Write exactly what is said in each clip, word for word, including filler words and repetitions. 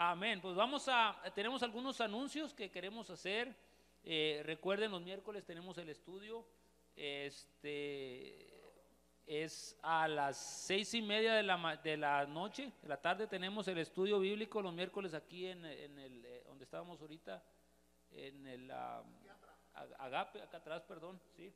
Amén. Pues vamos a, tenemos algunos anuncios que queremos hacer. Eh, recuerden, los miércoles tenemos el estudio. Este es a las seis y media de la, de la noche, de la tarde, tenemos el estudio bíblico los miércoles aquí en, en el, eh, donde estábamos ahorita, en el uh, Agape, acá atrás, perdón, sí.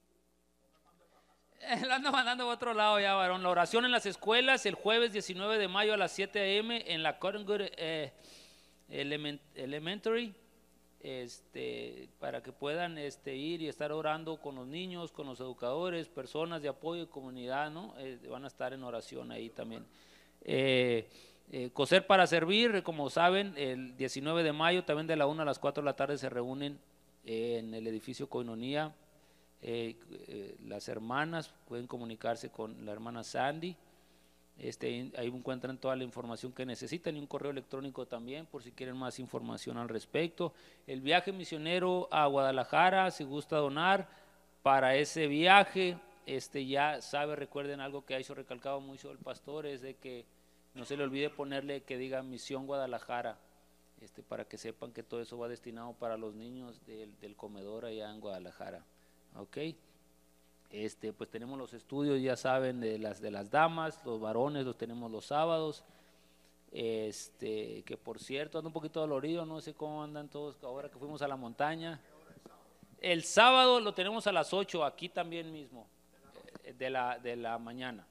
Lo ando mandando a otro lado ya, varón. La oración en las escuelas el jueves diecinueve de mayo a las siete a eme en la Cottonwood eh, Element, Elementary, este, para que puedan este, ir y estar orando con los niños, con los educadores, personas de apoyo y comunidad, ¿no? Eh, van a estar en oración ahí también. Eh, eh, Coser para Servir, como saben, el diecinueve de mayo, también de la una a las cuatro de la tarde se reúnen en el edificio Coinonía. Eh, eh, las hermanas pueden comunicarse con la hermana Sandy, este, ahí encuentran toda la información que necesitan y un correo electrónico también por si quieren más información al respecto. El viaje misionero a Guadalajara, si gusta donar para ese viaje, este, ya sabe, recuerden algo que ha hecho recalcado mucho el pastor, es de que no se le olvide ponerle que diga Misión Guadalajara, este, para que sepan que todo eso va destinado para los niños del, del comedor allá en Guadalajara. Ok, este, pues tenemos los estudios, ya saben, de las de las damas, los varones los tenemos los sábados. Este, que por cierto ando un poquito dolorido, no sé cómo andan todos ahora que fuimos a la montaña. El sábado lo tenemos a las ocho, aquí también mismo, de la, de la mañana.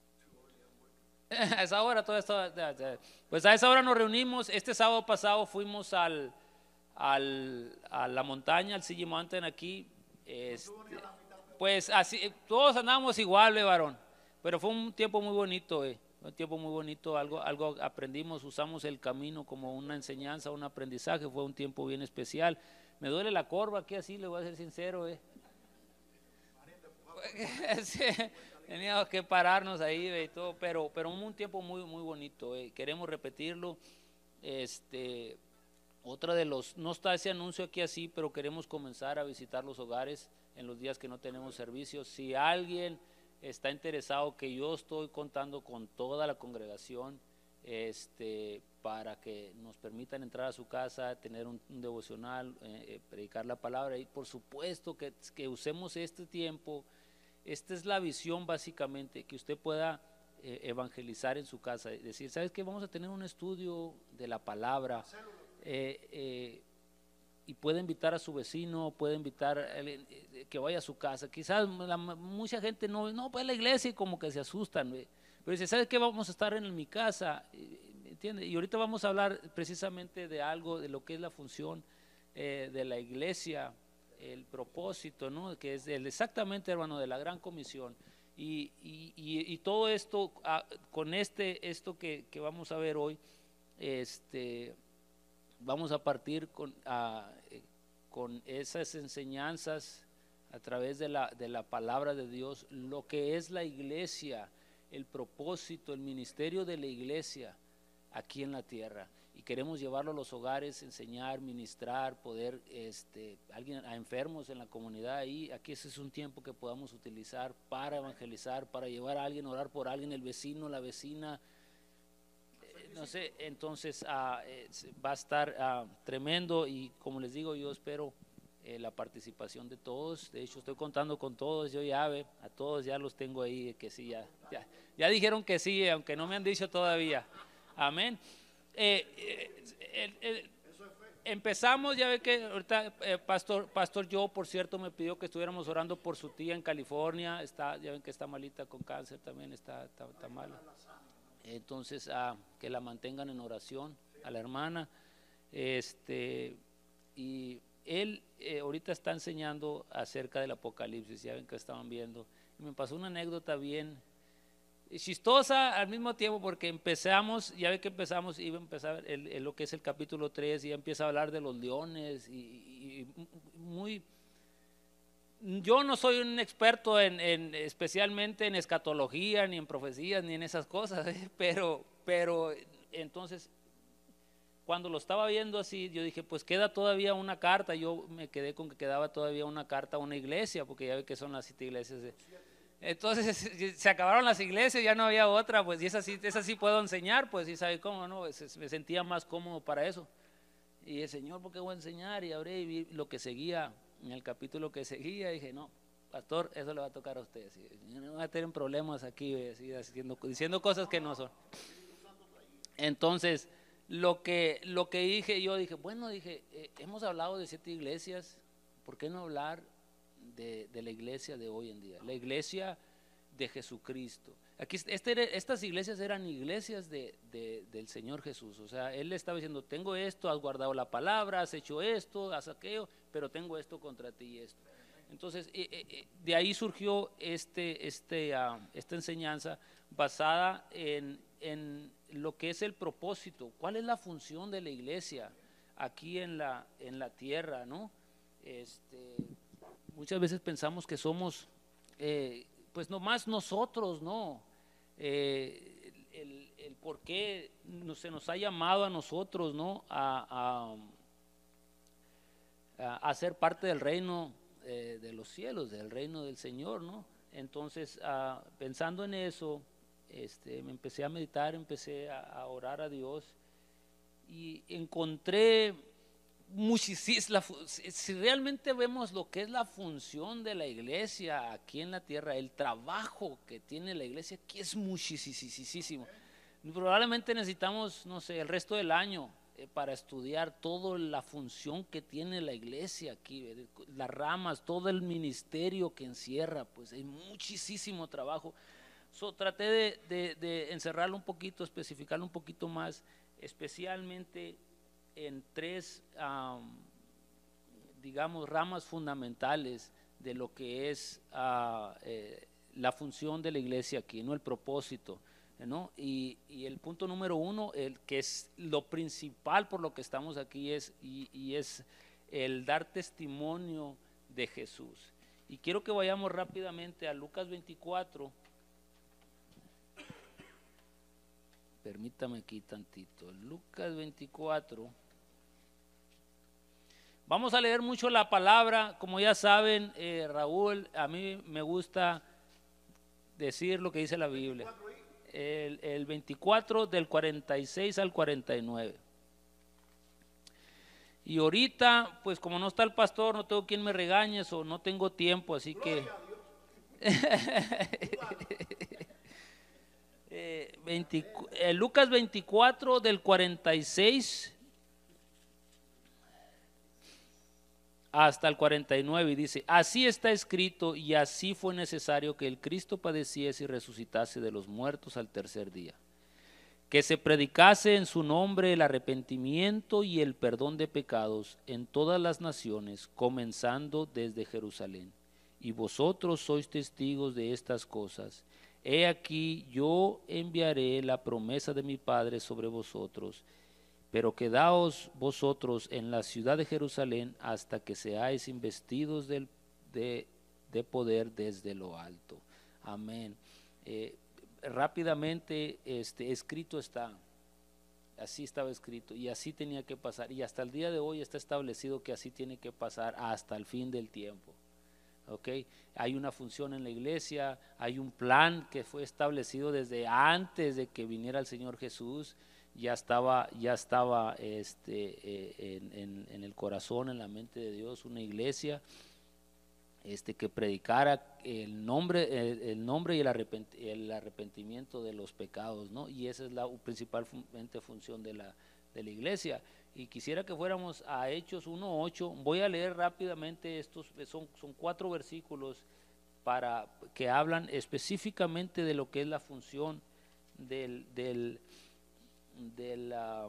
A esa hora todo esto, pues a esa hora nos reunimos. Este sábado pasado fuimos al, al a la montaña, al C G Mountain aquí. Este, pues así, todos andamos igual, eh, varón, pero fue un tiempo muy bonito, eh, un tiempo muy bonito, algo, algo aprendimos, usamos el camino como una enseñanza, un aprendizaje, fue un tiempo bien especial. Me duele la corva aquí así, le voy a ser sincero, eh. Sí, teníamos que pararnos ahí, eh, y todo, pero, pero un tiempo muy, muy bonito, eh. Queremos repetirlo. Este, otra de los, no está ese anuncio aquí así, pero queremos comenzar a visitar los hogares en los días que no tenemos servicios. Si alguien está interesado, que yo estoy contando con toda la congregación, este, para que nos permitan entrar a su casa, tener un, un devocional, eh, predicar la palabra, y por supuesto que, que usemos este tiempo. Esta es la visión básicamente, que usted pueda eh, evangelizar en su casa, decir, ¿sabes qué? Vamos a tener un estudio de la palabra. Eh, eh, y puede invitar a su vecino, puede invitar eh, que vaya a su casa. Quizás la, mucha gente no, no, pues a la iglesia y como que se asustan, ¿ve? Pero dice, ¿sabes qué? Vamos a estar en mi casa, ¿entiende? Y ahorita vamos a hablar precisamente de algo, de lo que es la función eh, de la iglesia, el propósito, ¿no? Que es el, exactamente, hermano, de la gran comisión. Y, y, y, y todo esto, ah, con este, esto que, que vamos a ver hoy, este... vamos a partir con, a, con esas enseñanzas a través de la, de la palabra de Dios, lo que es la iglesia, el propósito, el ministerio de la iglesia aquí en la tierra. Y queremos llevarlo a los hogares, enseñar, ministrar, poder, este, alguien, a enfermos en la comunidad ahí. Aquí ese es un tiempo que podamos utilizar para evangelizar, para llevar a alguien, orar por alguien, el vecino, la vecina. No sé, entonces uh, eh, va a estar uh, tremendo, y como les digo, yo espero eh, la participación de todos. De hecho, estoy contando con todos, yo ya ve, a todos ya los tengo ahí, que sí, ya, ya, ya dijeron que sí, aunque no me han dicho todavía. Amén. Eh, eh, el, el, empezamos, ya ve que ahorita eh, Pastor, Pastor Joe, por cierto, me pidió que estuviéramos orando por su tía en California. Está, ya ven que está malita con cáncer también, está, está, está mala. Entonces, ah, que la mantengan en oración a la hermana. Este, y él eh, ahorita está enseñando acerca del Apocalipsis, ya ven que estaban viendo. Y me pasó una anécdota bien chistosa al mismo tiempo, porque empezamos, ya ven que empezamos, iba a empezar el, el, lo que es el capítulo tres, y ya empieza a hablar de los leones, y, y, y muy... Yo no soy un experto en, en, especialmente en escatología, ni en profecías, ni en esas cosas, ¿eh? pero, pero entonces cuando lo estaba viendo así, yo dije, pues queda todavía una carta. Yo me quedé con que quedaba todavía una carta a una iglesia, porque ya ve que son las siete iglesias de, Entonces se acabaron las iglesias, ya no había otra, pues y esa sí, esa sí puedo enseñar, pues y sabe cómo, ¿no? Pues, me sentía más cómodo para eso. Y el Señor, ¿por qué voy a enseñar? Y hablé y vi lo que seguía, en el capítulo que seguía, y dije, no, pastor, eso le va a tocar a usted. ¿Sí? No va a tener problemas aquí, ¿sí? Haciendo, diciendo cosas que no son. Entonces, lo que, lo que dije, yo dije, bueno, dije, eh, hemos hablado de siete iglesias, ¿por qué no hablar de, de la iglesia de hoy en día? La iglesia de Jesucristo. Aquí, este, estas iglesias eran iglesias de, de, del Señor Jesús. O sea, Él le estaba diciendo, tengo esto, has guardado la palabra, has hecho esto, has aquello, pero tengo esto contra ti y esto. Entonces, eh, eh, de ahí surgió este, este, uh, esta enseñanza basada en, en lo que es el propósito. ¿Cuál es la función de la iglesia aquí en la, en la tierra, ¿no? Este, muchas veces pensamos que somos... Eh, pues nomás nosotros, ¿no? Eh, el, el por qué no, se nos ha llamado a nosotros, ¿no? A, a, a ser parte del reino eh, de los cielos, del reino del Señor, ¿no? Entonces, uh, pensando en eso, este, me empecé a meditar, empecé a, a orar a Dios y encontré muchísimo, si realmente vemos lo que es la función de la iglesia aquí en la tierra, el trabajo que tiene la iglesia aquí es muchísimo. Probablemente necesitamos, no sé, el resto del año eh, para estudiar toda la función que tiene la iglesia aquí, eh, las ramas, todo el ministerio que encierra, pues hay muchísimo trabajo. So, traté de, de, de encerrarlo un poquito, especificarlo un poquito más, especialmente en tres, um, digamos, ramas fundamentales de lo que es uh, eh, la función de la iglesia aquí, ¿no? El propósito, ¿no? Y, y el punto número uno, el que es lo principal por lo que estamos aquí, es, y, y es el dar testimonio de Jesús. Y quiero que vayamos rápidamente a Lucas veinticuatro. Permítame aquí tantito. Lucas veinticuatro. Vamos a leer mucho la palabra, como ya saben, eh, Raúl, a mí me gusta decir lo que dice la Biblia. El, el veinticuatro del cuarenta y seis al cuarenta y nueve. Y ahorita, pues como no está el pastor, no tengo quien me regañe o no tengo tiempo, así que... eh, veinte, eh, Lucas veinticuatro del cuarenta y seis hasta el cuarenta y nueve, y dice, así está escrito y así fue necesario que el Cristo padeciese y resucitase de los muertos al tercer día, que se predicase en su nombre el arrepentimiento y el perdón de pecados en todas las naciones, comenzando desde Jerusalén. Y vosotros sois testigos de estas cosas. He aquí, yo enviaré la promesa de mi Padre sobre vosotros, pero quedaos vosotros en la ciudad de Jerusalén hasta que seáis investidos del, de, de poder desde lo alto. Amén. Eh, rápidamente, este, escrito está, así estaba escrito y así tenía que pasar, y hasta el día de hoy está establecido que así tiene que pasar hasta el fin del tiempo. Okay. Hay una función en la iglesia, hay un plan que fue establecido desde antes de que viniera el Señor Jesús. Ya estaba, ya estaba este, eh, en, en, en el corazón, en la mente de Dios, una iglesia este, que predicara el nombre, el, el nombre y el, arrepent, el arrepentimiento de los pecados, ¿no? Y esa es la principalmente función de la, de la iglesia. Y quisiera que fuéramos a Hechos uno ocho. Voy a leer rápidamente estos, son, son cuatro versículos para que hablan específicamente de lo que es la función del, del Del, uh,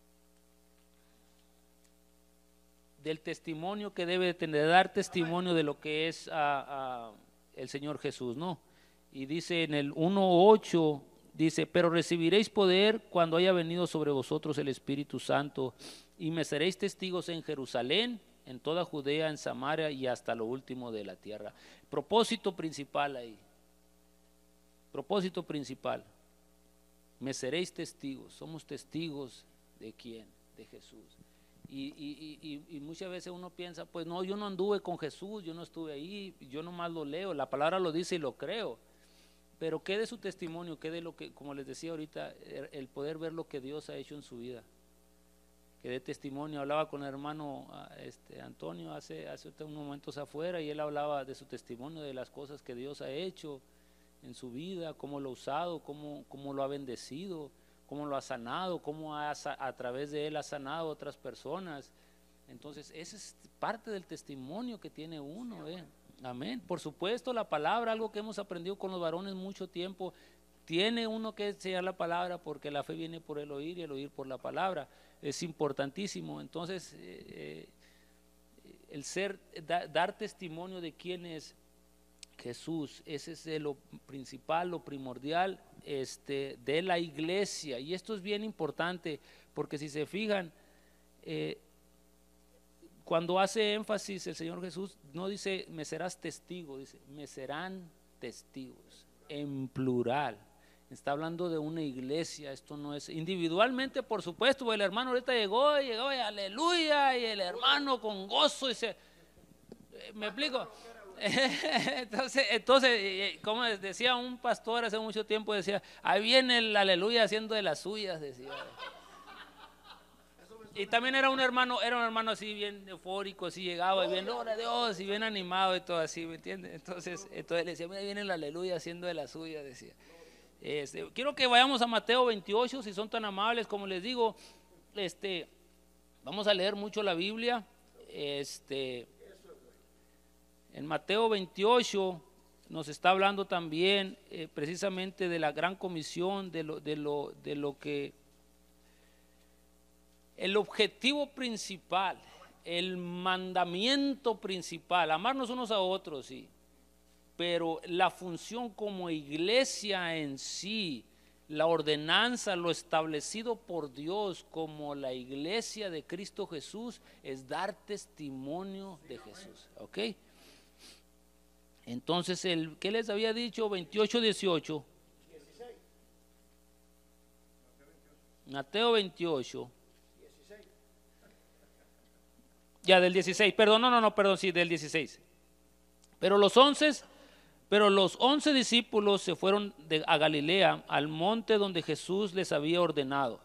del testimonio que debe tener, dar testimonio de lo que es uh, uh, el Señor Jesús, ¿no? Y dice en el uno ocho, dice, pero recibiréis poder cuando haya venido sobre vosotros el Espíritu Santo, y me seréis testigos en Jerusalén, en toda Judea, en Samaria y hasta lo último de la tierra. Propósito principal ahí, propósito principal. Me seréis testigos. Somos testigos de quién, de Jesús. Y, y, y, y muchas veces uno piensa, pues no, yo no anduve con Jesús, yo no estuve ahí, yo nomás lo leo, la palabra lo dice y lo creo. Pero qué de su testimonio, qué de lo que, como les decía ahorita, el poder ver lo que Dios ha hecho en su vida. Que dé testimonio. Hablaba con el hermano este, Antonio hace, hace unos momentos afuera, y él hablaba de su testimonio, de las cosas que Dios ha hecho en su vida, cómo lo ha usado, cómo, cómo lo ha bendecido, cómo lo ha sanado, cómo ha, a través de él ha sanado a otras personas. Entonces esa es parte del testimonio que tiene uno, ¿eh? Amén. Por supuesto, la palabra, algo que hemos aprendido con los varones mucho tiempo, tiene uno que enseñar la palabra, porque la fe viene por el oír y el oír por la palabra. Es importantísimo. Entonces eh, el ser, da, dar testimonio de quién es Jesús, ese es lo principal, lo primordial este, de la iglesia. Y esto es bien importante, porque si se fijan, eh, cuando hace énfasis el Señor Jesús, no dice me serás testigo, dice me serán testigos, en plural. Está hablando de una iglesia, esto no es individualmente, por supuesto. El hermano ahorita llegó, llegó y aleluya, y el hermano con gozo dice, ¿me explico? entonces, entonces, como decía un pastor hace mucho tiempo, decía, ahí viene el aleluya haciendo de las suyas, decía. Y también era un hermano, era un hermano así bien eufórico, así llegaba y bien, gloria a Dios, y bien animado y todo así, ¿me entiendes? Entonces, entonces le decía, mira, viene el aleluya haciendo de las suyas, decía. Este, quiero que vayamos a Mateo veintiocho, si son tan amables, como les digo, este, vamos a leer mucho la Biblia. Este, en Mateo veintiocho nos está hablando también eh, precisamente de la gran comisión, de lo, de lo, de lo que el objetivo principal, el mandamiento principal, amarnos unos a otros, sí. Pero la función como iglesia en sí, la ordenanza, lo establecido por Dios como la iglesia de Cristo Jesús, es dar testimonio de Jesús, ¿ok? Entonces, el, ¿qué les había dicho? veintiocho, dieciocho. Mateo veintiocho. Ya del dieciséis, perdón, no, no, no, perdón, sí, del dieciséis. Pero los once... Pero los once discípulos se fueron de, a Galilea, al monte donde Jesús les había ordenado.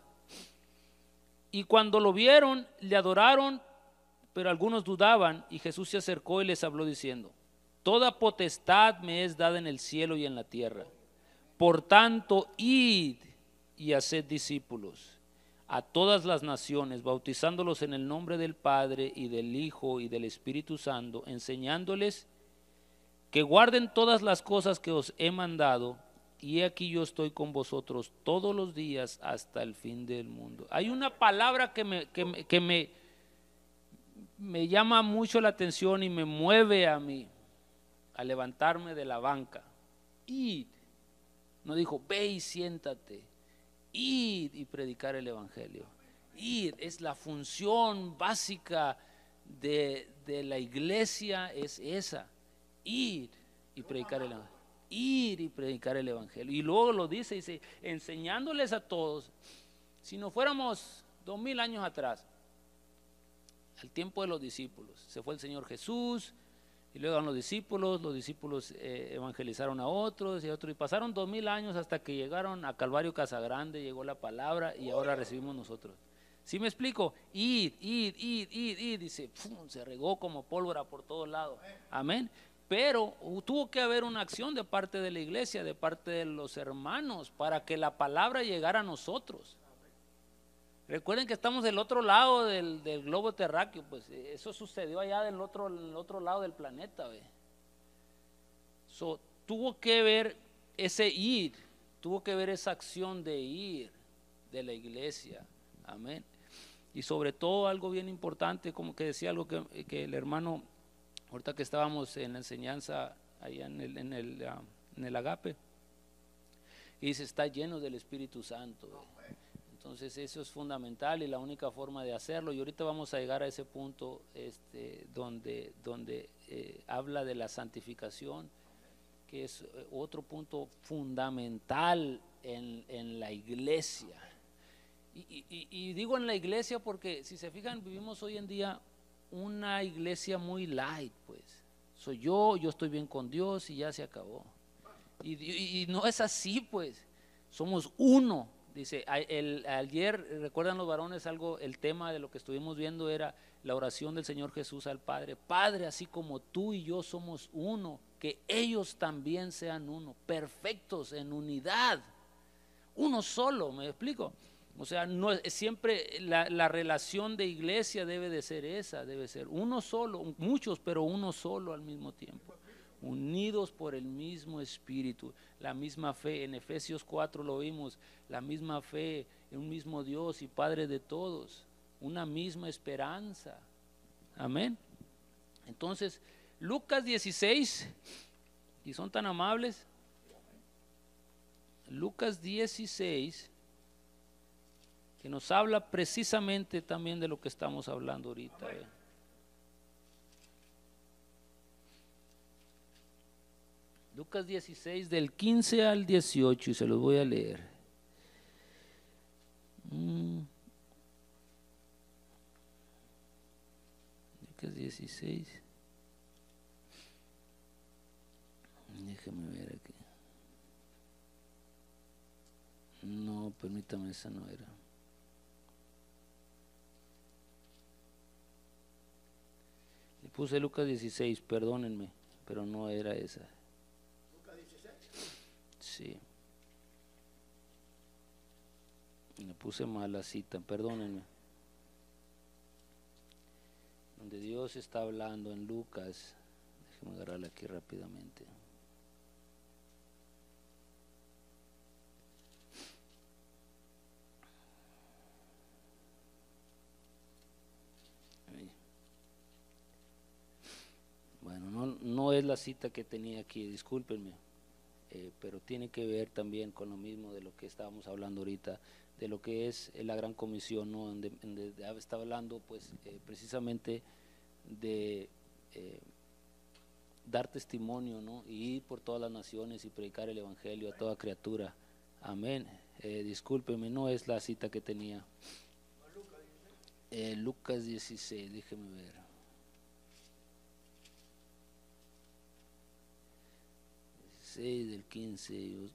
Y cuando lo vieron, le adoraron, pero algunos dudaban, y Jesús se acercó y les habló diciendo, toda potestad me es dada en el cielo y en la tierra. Por tanto, id y haced discípulos a todas las naciones, bautizándolos en el nombre del Padre y del Hijo y del Espíritu Santo, enseñándoles que guarden todas las cosas que os he mandado, y aquí yo estoy con vosotros todos los días hasta el fin del mundo. Hay una palabra que me, que me, que me, me llama mucho la atención y me mueve a mí a levantarme de la banca. Id, no dijo ve y siéntate, id y predicar el evangelio. Id es la función básica de, de la iglesia, es esa. Ir y predicar el evangelio. Ir y predicar el evangelio. Y luego lo dice, dice, enseñándoles a todos. Si nos fuéramos dos mil años atrás, al tiempo de los discípulos, se fue el Señor Jesús, y luego los discípulos, los discípulos eh, evangelizaron a otros y a otros, y pasaron dos mil años hasta que llegaron a Calvario Casagrande, llegó la palabra y ahora recibimos nosotros. ¿Sí me explico? Id, id, id, id, id, dice, pum, se regó como pólvora por todos lados. Amén. Pero tuvo que haber una acción de parte de la iglesia, de parte de los hermanos, para que la palabra llegara a nosotros. Recuerden que estamos del otro lado del, del globo terráqueo, pues eso sucedió allá del otro, del otro lado del planeta. ¿Ve? So, tuvo que ver ese ir, tuvo que ver esa acción de ir de la iglesia. Amén. Y sobre todo algo bien importante, como que decía algo que, que el hermano, ahorita que estábamos en la enseñanza allá en el, en el, uh, en el agape, y dice, está lleno del Espíritu Santo. ¿Ve? Entonces eso es fundamental y la única forma de hacerlo. Y ahorita vamos a llegar a ese punto este, donde, donde eh, habla de la santificación, que es otro punto fundamental en, en la iglesia. Y, y, y digo en la iglesia porque si se fijan, vivimos hoy en día una iglesia muy light, pues. Soy yo, yo estoy bien con Dios y ya se acabó. Y, y, y no es así, pues. Somos uno. Dice, el, ayer, recuerdan los varones, algo, el tema de lo que estuvimos viendo era la oración del Señor Jesús al Padre. Padre, así como tú y yo somos uno, que ellos también sean uno, perfectos en unidad. Uno solo, ¿me explico? O sea, no siempre la, la relación de iglesia debe de ser esa, debe ser uno solo, muchos, pero uno solo al mismo tiempo, unidos por el mismo espíritu, la misma fe. En Efesios cuatro lo vimos, la misma fe en un mismo Dios y Padre de todos, una misma esperanza. Amén. Entonces, Lucas dieciséis, y son tan amables, Lucas dieciséis, que nos habla precisamente también de lo que estamos hablando ahorita. ¿eh? Lucas dieciséis del quince al dieciocho, y se los voy a leer. Mm. Lucas dieciséis. Déjame ver aquí. No, permítame, esa no era. Le puse Lucas dieciséis, perdónenme, pero no era esa. Lucas dieciséis. Sí. Le puse mal la cita, perdónenme. Donde Dios está hablando en Lucas, déjeme agarrarla aquí rápidamente. Bueno, no, no es la cita que tenía aquí, discúlpenme, eh, pero tiene que ver también con lo mismo de lo que estábamos hablando ahorita, de lo que es la gran comisión, ¿no? Donde, donde está hablando pues eh, precisamente de eh, dar testimonio, ¿no? Y ir por todas las naciones y predicar el evangelio a toda criatura. Amén. Eh, discúlpeme, no es la cita que tenía. Eh, Lucas dieciséis, déjeme ver. dieciséis del quince. Yo,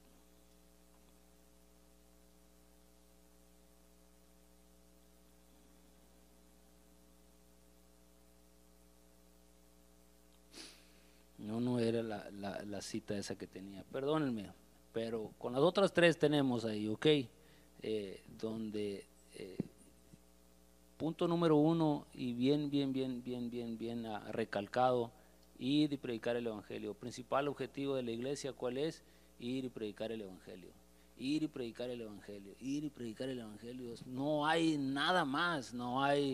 No, no era la, la, la cita esa que tenía, perdónenme, pero con las otras tres tenemos ahí, ok, eh, donde eh, punto número uno y bien, bien, bien, bien, bien, bien ah, recalcado, ir y predicar el evangelio. Principal objetivo de la iglesia, ¿cuál es? Ir y predicar el evangelio, ir y predicar el evangelio, ir y predicar el evangelio. No hay nada más, no hay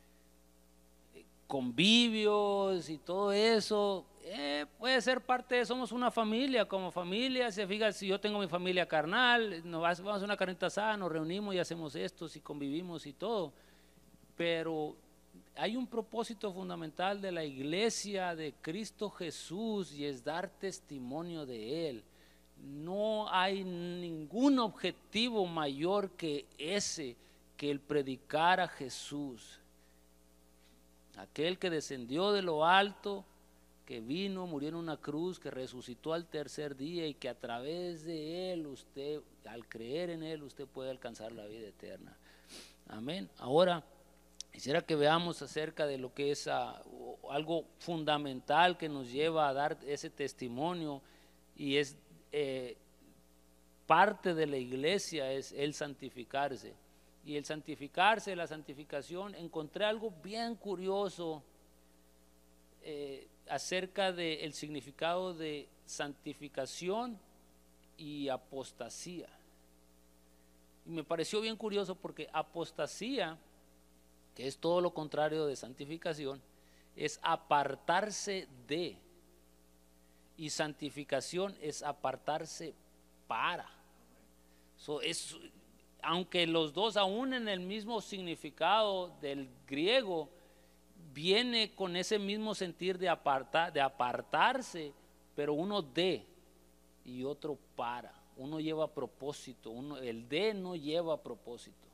convivios y todo eso, eh, puede ser parte de, somos una familia, como familia, se fija, si yo tengo mi familia carnal, nos vamos a una carnita asada, nos reunimos y hacemos esto, y convivimos y todo, pero hay un propósito fundamental de la iglesia de Cristo Jesús y es dar testimonio de Él. No hay ningún objetivo mayor que ese, que el predicar a Jesús. Aquel que descendió de lo alto, que vino, murió en una cruz, que resucitó al tercer día y que a través de Él, usted, al creer en Él, usted puede alcanzar la vida eterna. Amén. Ahora, quisiera que veamos acerca de lo que es uh, algo fundamental que nos lleva a dar ese testimonio y es eh, parte de la iglesia, es el santificarse. Y el santificarse, la santificación, encontré algo bien curioso eh, acerca del significado de santificación y apostasía. Y me pareció bien curioso porque apostasía, que es todo lo contrario de santificación, es apartarse de, y santificación es apartarse para. So, es, aunque los dos aún en el mismo significado del griego, viene con ese mismo sentir de, aparta, de apartarse, pero uno de y otro para. Uno lleva propósito, uno, el de no lleva propósito.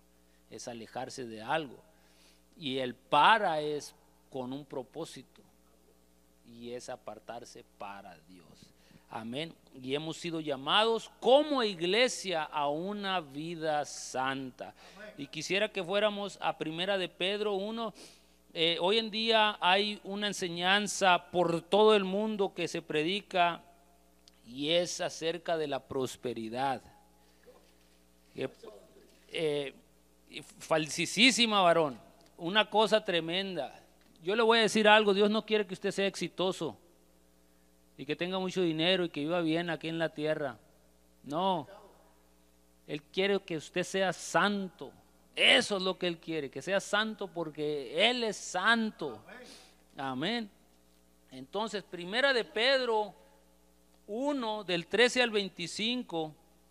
es alejarse de algo. Y el para es con un propósito, y es apartarse para Dios. Amén. Y hemos sido llamados como iglesia a una vida santa. Y quisiera que fuéramos a Primera de Pedro uno. Eh, hoy en día hay una enseñanza por todo el mundo que se predica, y es acerca de la prosperidad. Eh, eh, falsísima, varón. Una cosa tremenda. Yo le voy a decir algo: Dios no quiere que usted sea exitoso y que tenga mucho dinero y que viva bien aquí en la tierra. No, Él quiere que usted sea santo. Eso es lo que Él quiere, que sea santo, porque Él es santo. Amén. Entonces, Primera de Pedro uno, del trece al veinticinco,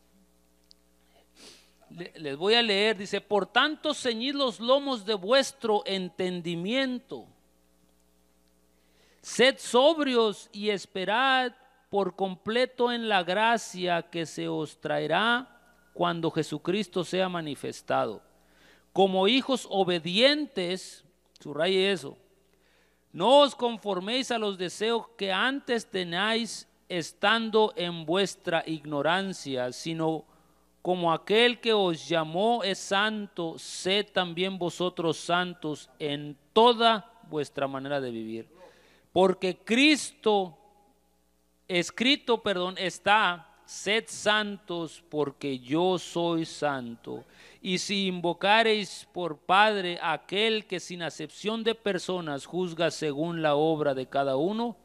les voy a leer. Dice: por tanto, ceñid los lomos de vuestro entendimiento, sed sobrios y esperad por completo en la gracia que se os traerá cuando Jesucristo sea manifestado. Como hijos obedientes, subraye eso, no os conforméis a los deseos que antes teníais estando en vuestra ignorancia, sino como aquel que os llamó es santo, sed también vosotros santos en toda vuestra manera de vivir. Porque Cristo, escrito, perdón, está: sed santos porque yo soy santo. Y si invocareis por Padre a aquel que sin acepción de personas juzga según la obra de cada uno,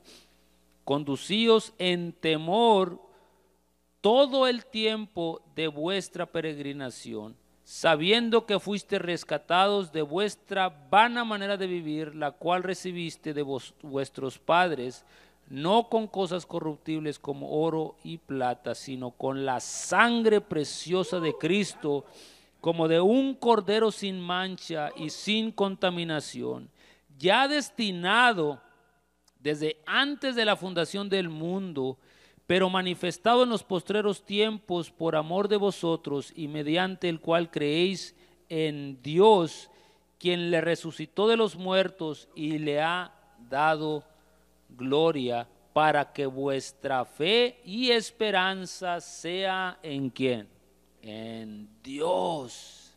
conducíos en temor todo el tiempo de vuestra peregrinación, sabiendo que fuiste rescatados de vuestra vana manera de vivir, la cual recibiste de vos, vuestros padres, no con cosas corruptibles como oro y plata, sino con la sangre preciosa de Cristo, como de un cordero sin mancha y sin contaminación, ya destinado desde antes de la fundación del mundo, pero manifestado en los postreros tiempos por amor de vosotros, y mediante el cual creéis en Dios, quien le resucitó de los muertos y le ha dado gloria, para que vuestra fe y esperanza sea ¿en quién? En Dios.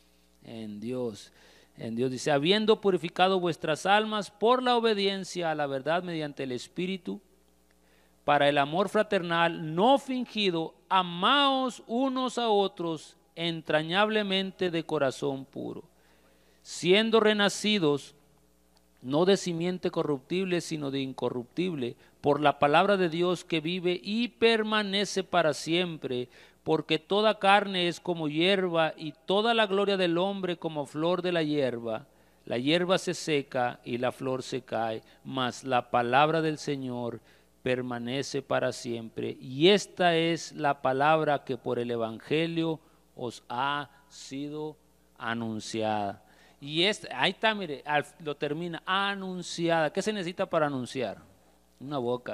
En Dios. En Dios dice: habiendo purificado vuestras almas por la obediencia a la verdad mediante el Espíritu, para el amor fraternal no fingido, amaos unos a otros entrañablemente de corazón puro, siendo renacidos no de simiente corruptible, sino de incorruptible, por la palabra de Dios que vive y permanece para siempre. Porque toda carne es como hierba, y toda la gloria del hombre como flor de la hierba. La hierba se seca y la flor se cae, mas la palabra del Señor permanece para siempre. Y esta es la palabra que por el Evangelio os ha sido anunciada. Y este, ahí está, mire, lo termina: anunciada. ¿Qué se necesita para anunciar? Una boca.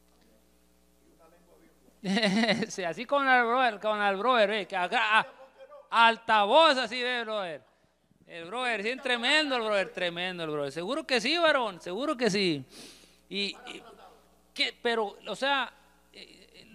Sí, así con el brother, con el brother, eh, que acá, a, altavoz así, ve, brother. El brother, sí, es tremendo el brother, tremendo el brother. Seguro que sí, varón, seguro que sí. Y, y que, pero, o sea, eh, eh,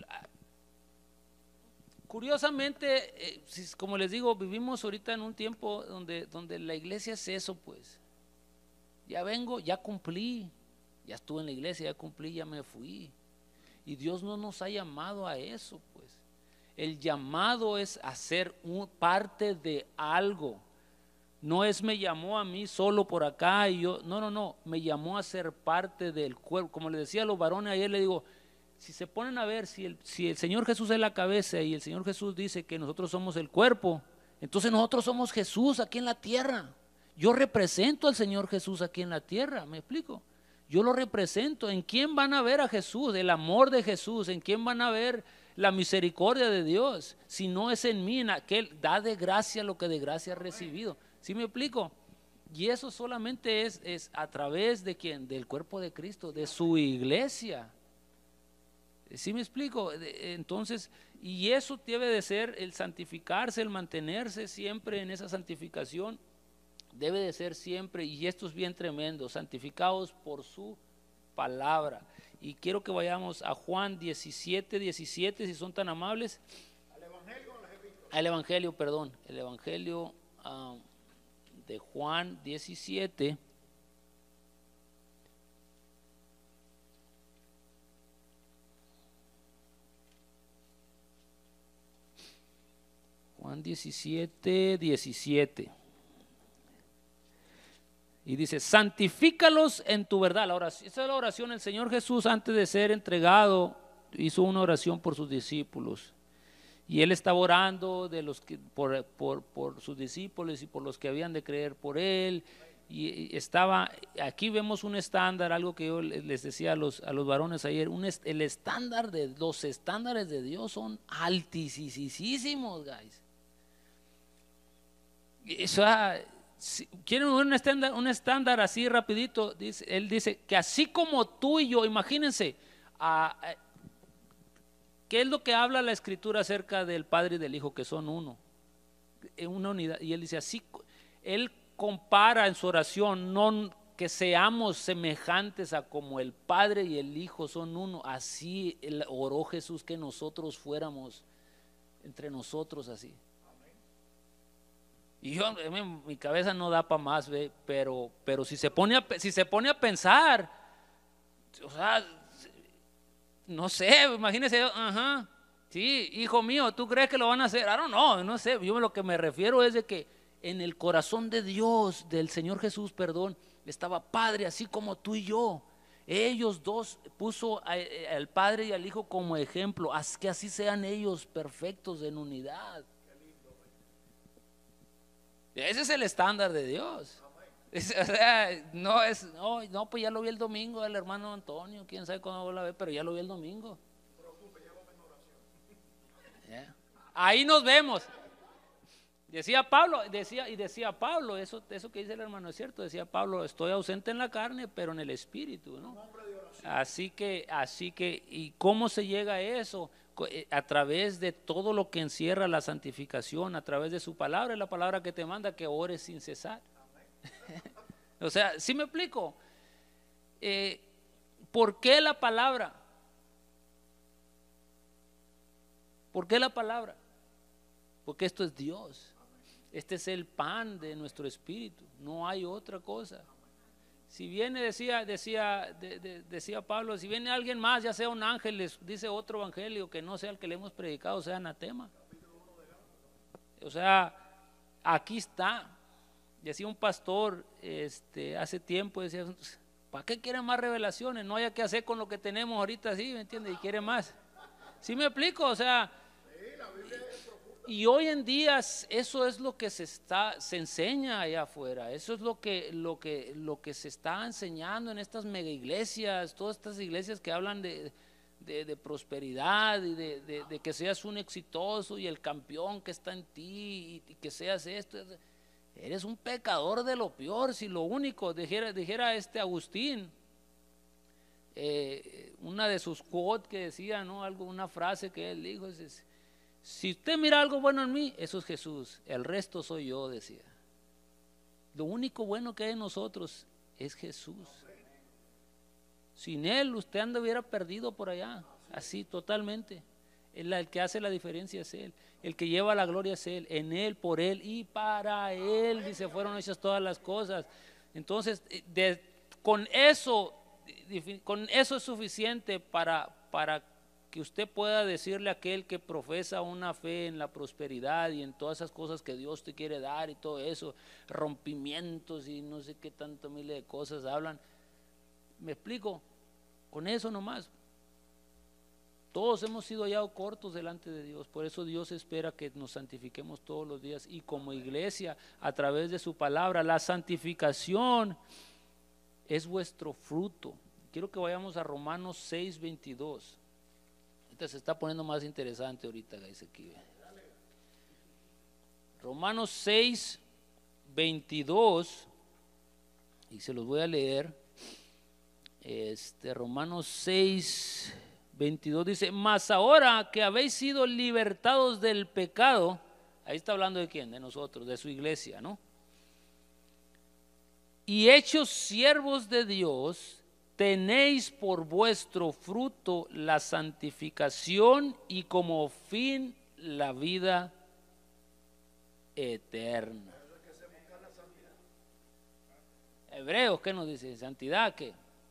curiosamente, eh, como les digo, vivimos ahorita en un tiempo donde, donde la iglesia es eso, pues. Ya vengo, ya cumplí, ya estuve en la iglesia, ya cumplí, ya me fui. Y Dios no nos ha llamado a eso, pues. El llamado es a ser un, parte de algo. No es me llamó a mí solo por acá y yo, no, no, no, me llamó a ser parte del cuerpo. Como le decía a los varones ayer, le digo, si se ponen a ver, si el, si el Señor Jesús es la cabeza y el Señor Jesús dice que nosotros somos el cuerpo, entonces nosotros somos Jesús aquí en la tierra. Yo represento al Señor Jesús aquí en la tierra, ¿me explico? Yo lo represento. ¿En quién van a ver a Jesús? El amor de Jesús. ¿En quién van a ver la misericordia de Dios? Si no es en mí, en aquel da de gracia lo que de gracia ha recibido. ¿Sí me explico? Y eso solamente es, es a través de quién, del cuerpo de Cristo, de su iglesia. ¿Sí me explico? Entonces, y eso debe de ser el santificarse, el mantenerse siempre en esa santificación, debe de ser siempre, y esto es bien tremendo, santificados por su palabra. Y quiero que vayamos a Juan diecisiete, diecisiete, si son tan amables. ¿Al Evangelio o a las epístolas? Al Evangelio, perdón, el Evangelio uh, de Juan diecisiete. Juan diecisiete, diecisiete. Y dice, santifícalos en tu verdad. La oración, esa es la oración. El Señor Jesús, antes de ser entregado, hizo una oración por sus discípulos. Y Él estaba orando de los que, por, por, por sus discípulos y por los que habían de creer por Él. Y, y estaba, aquí vemos un estándar, algo que yo les decía a los, a los varones ayer, un, el estándar de, los estándares de Dios son altísimos, guys. Eso, si quieren un estándar, un estándar así rapidito, dice, él dice que así como tú y yo, imagínense, a, a, ¿qué es lo que habla la Escritura acerca del Padre y del Hijo? Que son uno, en una unidad. Y él dice así, él compara en su oración, no que seamos semejantes a como el Padre y el Hijo son uno, así oró Jesús, que nosotros fuéramos entre nosotros así. Y yo, mi cabeza no da para más, ¿ve? pero pero si se pone a, si se pone a pensar, o sea, no sé, imagínese, ajá, sí, hijo mío, ¿tú crees que lo van a hacer? I don't know, no sé, yo lo que me refiero es de que en el corazón de Dios, del Señor Jesús, perdón, estaba Padre, así como tú y yo. Ellos dos puso al Padre y al Hijo como ejemplo, que así sean ellos perfectos en unidad. Ese es el estándar de Dios. Es, o sea, no es, no, no, pues ya lo vi el domingo, el hermano Antonio, quién sabe cuándo la ve, pero ya lo vi el domingo. Yeah. Ahí nos vemos. Decía Pablo, decía, y decía Pablo, eso, eso que dice el hermano es cierto, decía Pablo, estoy ausente en la carne, pero en el espíritu, ¿no? Así que, así que, ¿y cómo se llega a eso? A través de todo lo que encierra la santificación, a través de su palabra, es la palabra que te manda que ores sin cesar. O sea, ¿sí me explico? Eh, ¿Por qué la palabra? ¿Por qué la palabra? Porque esto es Dios. Este es el pan de nuestro espíritu, no hay otra cosa. Si viene, decía, decía, de, de, decía Pablo, si viene alguien más, ya sea un ángel, les dice otro evangelio que no sea el que le hemos predicado, sea anatema. O sea, aquí está. Decía un pastor este, hace tiempo, decía, ¿para qué quieren más revelaciones? No haya que hacer con lo que tenemos ahorita, ¿sí? ¿Me entiendes? Y quiere más. ¿Sí me explico? O sea, y hoy en día eso es lo que se está, se enseña allá afuera, eso es lo que, lo que, lo que se está enseñando en estas mega iglesias, todas estas iglesias que hablan de, de, de prosperidad y de, de, de que seas un exitoso y el campeón que está en ti y, y que seas esto. Eres un pecador de lo peor, si lo único, dijera, dijera este Agustín, eh, una de sus quotes que decía, ¿no? Algo, una frase que él dijo, es, si usted mira algo bueno en mí, eso es Jesús, el resto soy yo, decía. Lo único bueno que hay en nosotros es Jesús. Sin Él usted anduviera perdido por allá, así totalmente. El, el que hace la diferencia es Él, el que lleva la gloria es Él, en Él, por Él y para Él, dice, fueron hechas todas las cosas. Entonces, de, con eso, con eso es suficiente para, para que usted pueda decirle a aquel que profesa una fe en la prosperidad y en todas esas cosas que Dios te quiere dar y todo eso, rompimientos y no sé qué tanto miles de cosas hablan. ¿Me explico? Con eso nomás. Todos hemos sido hallados cortos delante de Dios, por eso Dios espera que nos santifiquemos todos los días y como iglesia a través de su palabra. La santificación es vuestro fruto. Quiero que vayamos a Romanos seis, veintidós. Ahorita se está poniendo más interesante ahorita, guys, aquí. Romanos seis, veintidós, y se los voy a leer. Este, Romanos seis, veintidós dice, mas ahora que habéis sido libertados del pecado, ahí está hablando de quién, de nosotros, de su iglesia, ¿no? Y hechos siervos de Dios, tenéis por vuestro fruto la santificación y como fin la vida eterna. Hebreos, ¿qué nos dice? Santidad, ¿qué?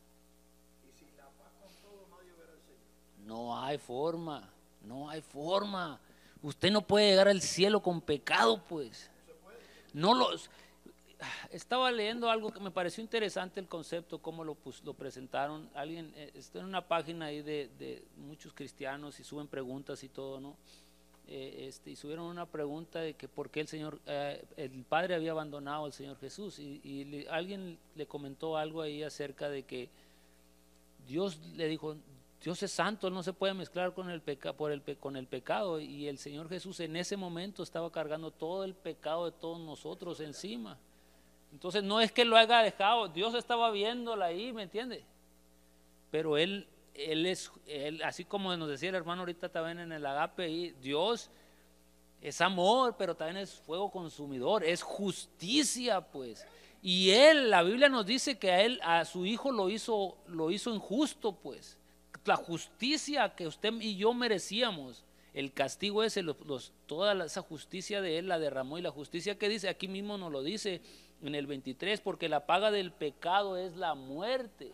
No hay forma, no hay forma. Usted no puede llegar al cielo con pecado, pues. No los. Estaba leyendo algo que me pareció interesante el concepto, cómo lo, pues, lo presentaron. Alguien, eh, está en una página ahí de, de muchos cristianos y suben preguntas y todo, ¿no? Eh, este, y subieron una pregunta de que por qué el Señor, eh, el Padre había abandonado al Señor Jesús. Y, y le, alguien le comentó algo ahí acerca de que Dios le dijo, Dios es santo, Él no se puede mezclar con el, peca, por el, con el pecado. Y el Señor Jesús en ese momento estaba cargando todo el pecado de todos nosotros encima. Entonces no es que lo haya dejado, Dios estaba viéndola ahí, ¿me entiende? Pero Él, él es, él, así como nos decía el hermano ahorita también en el agape ahí, Dios es amor, pero también es fuego consumidor, es justicia, pues. Y Él, la Biblia nos dice que a Él, a su Hijo lo hizo, lo hizo injusto, pues. La justicia que usted y yo merecíamos, el castigo ese, los, los, toda esa justicia de Él la derramó. Y la justicia que dice, aquí mismo nos lo dice en el veintitrés, porque la paga del pecado es la muerte,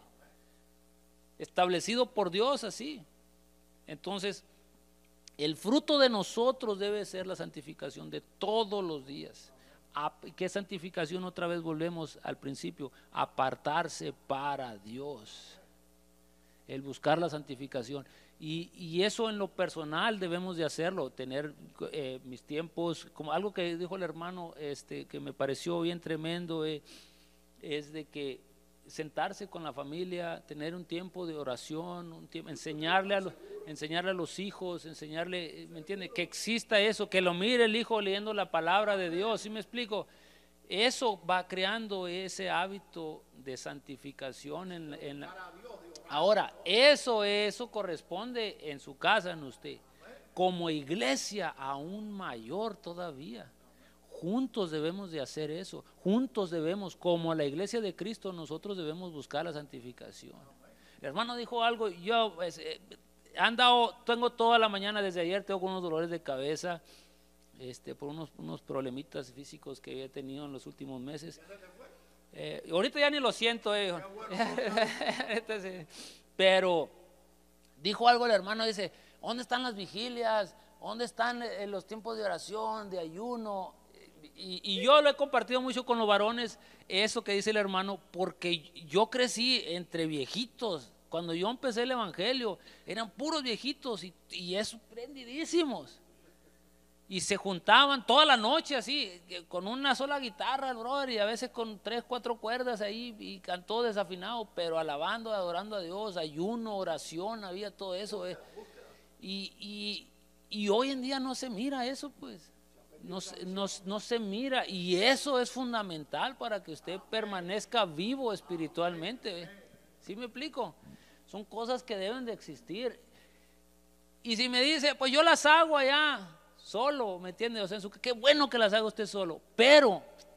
establecido por Dios así. Entonces el fruto de nosotros debe ser la santificación de todos los días. ¿Qué santificación? Otra vez volvemos al principio, apartarse para Dios, el buscar la santificación. Y, y eso en lo personal debemos de hacerlo, tener eh, mis tiempos, como algo que dijo el hermano, este, que me pareció bien tremendo, eh, es de que sentarse con la familia, tener un tiempo de oración, un tiempo, enseñarle, a los, enseñarle a los hijos, enseñarle, ¿me entiende? Que exista eso, que lo mire el hijo leyendo la palabra de Dios, ¿sí me explico? Eso va creando ese hábito de santificación en, en la... Ahora, eso, eso corresponde en su casa, en usted. Como iglesia, aún mayor todavía. Juntos debemos de hacer eso. Juntos debemos, como la iglesia de Cristo, nosotros debemos buscar la santificación. El hermano dijo algo, yo pues, eh, he andado, tengo toda la mañana desde ayer, tengo unos dolores de cabeza, este, por unos, unos problemitas físicos que había tenido en los últimos meses. Eh, ahorita ya ni lo siento, eh. Pero dijo algo el hermano, dice, ¿dónde están las vigilias? ¿Dónde están eh, los tiempos de oración, de ayuno? Y, y yo lo he compartido mucho con los varones, eso que dice el hermano, porque yo crecí entre viejitos. Cuando yo empecé el evangelio, eran puros viejitos y, y es prendidísimos. Y se juntaban toda la noche así, con una sola guitarra, el brother, y a veces con tres, cuatro cuerdas ahí, y cantó desafinado, pero alabando, adorando a Dios, ayuno, oración, había todo eso. Eh. Y, y, y hoy en día no se mira eso, pues, no, no, no se mira, y eso es fundamental para que usted permanezca vivo espiritualmente. Eh. ¿Sí me explico? Son cosas que deben de existir. Y si me dice, pues yo las hago allá solo, ¿me entiende? O sea, su, qué bueno que las haga usted solo, pero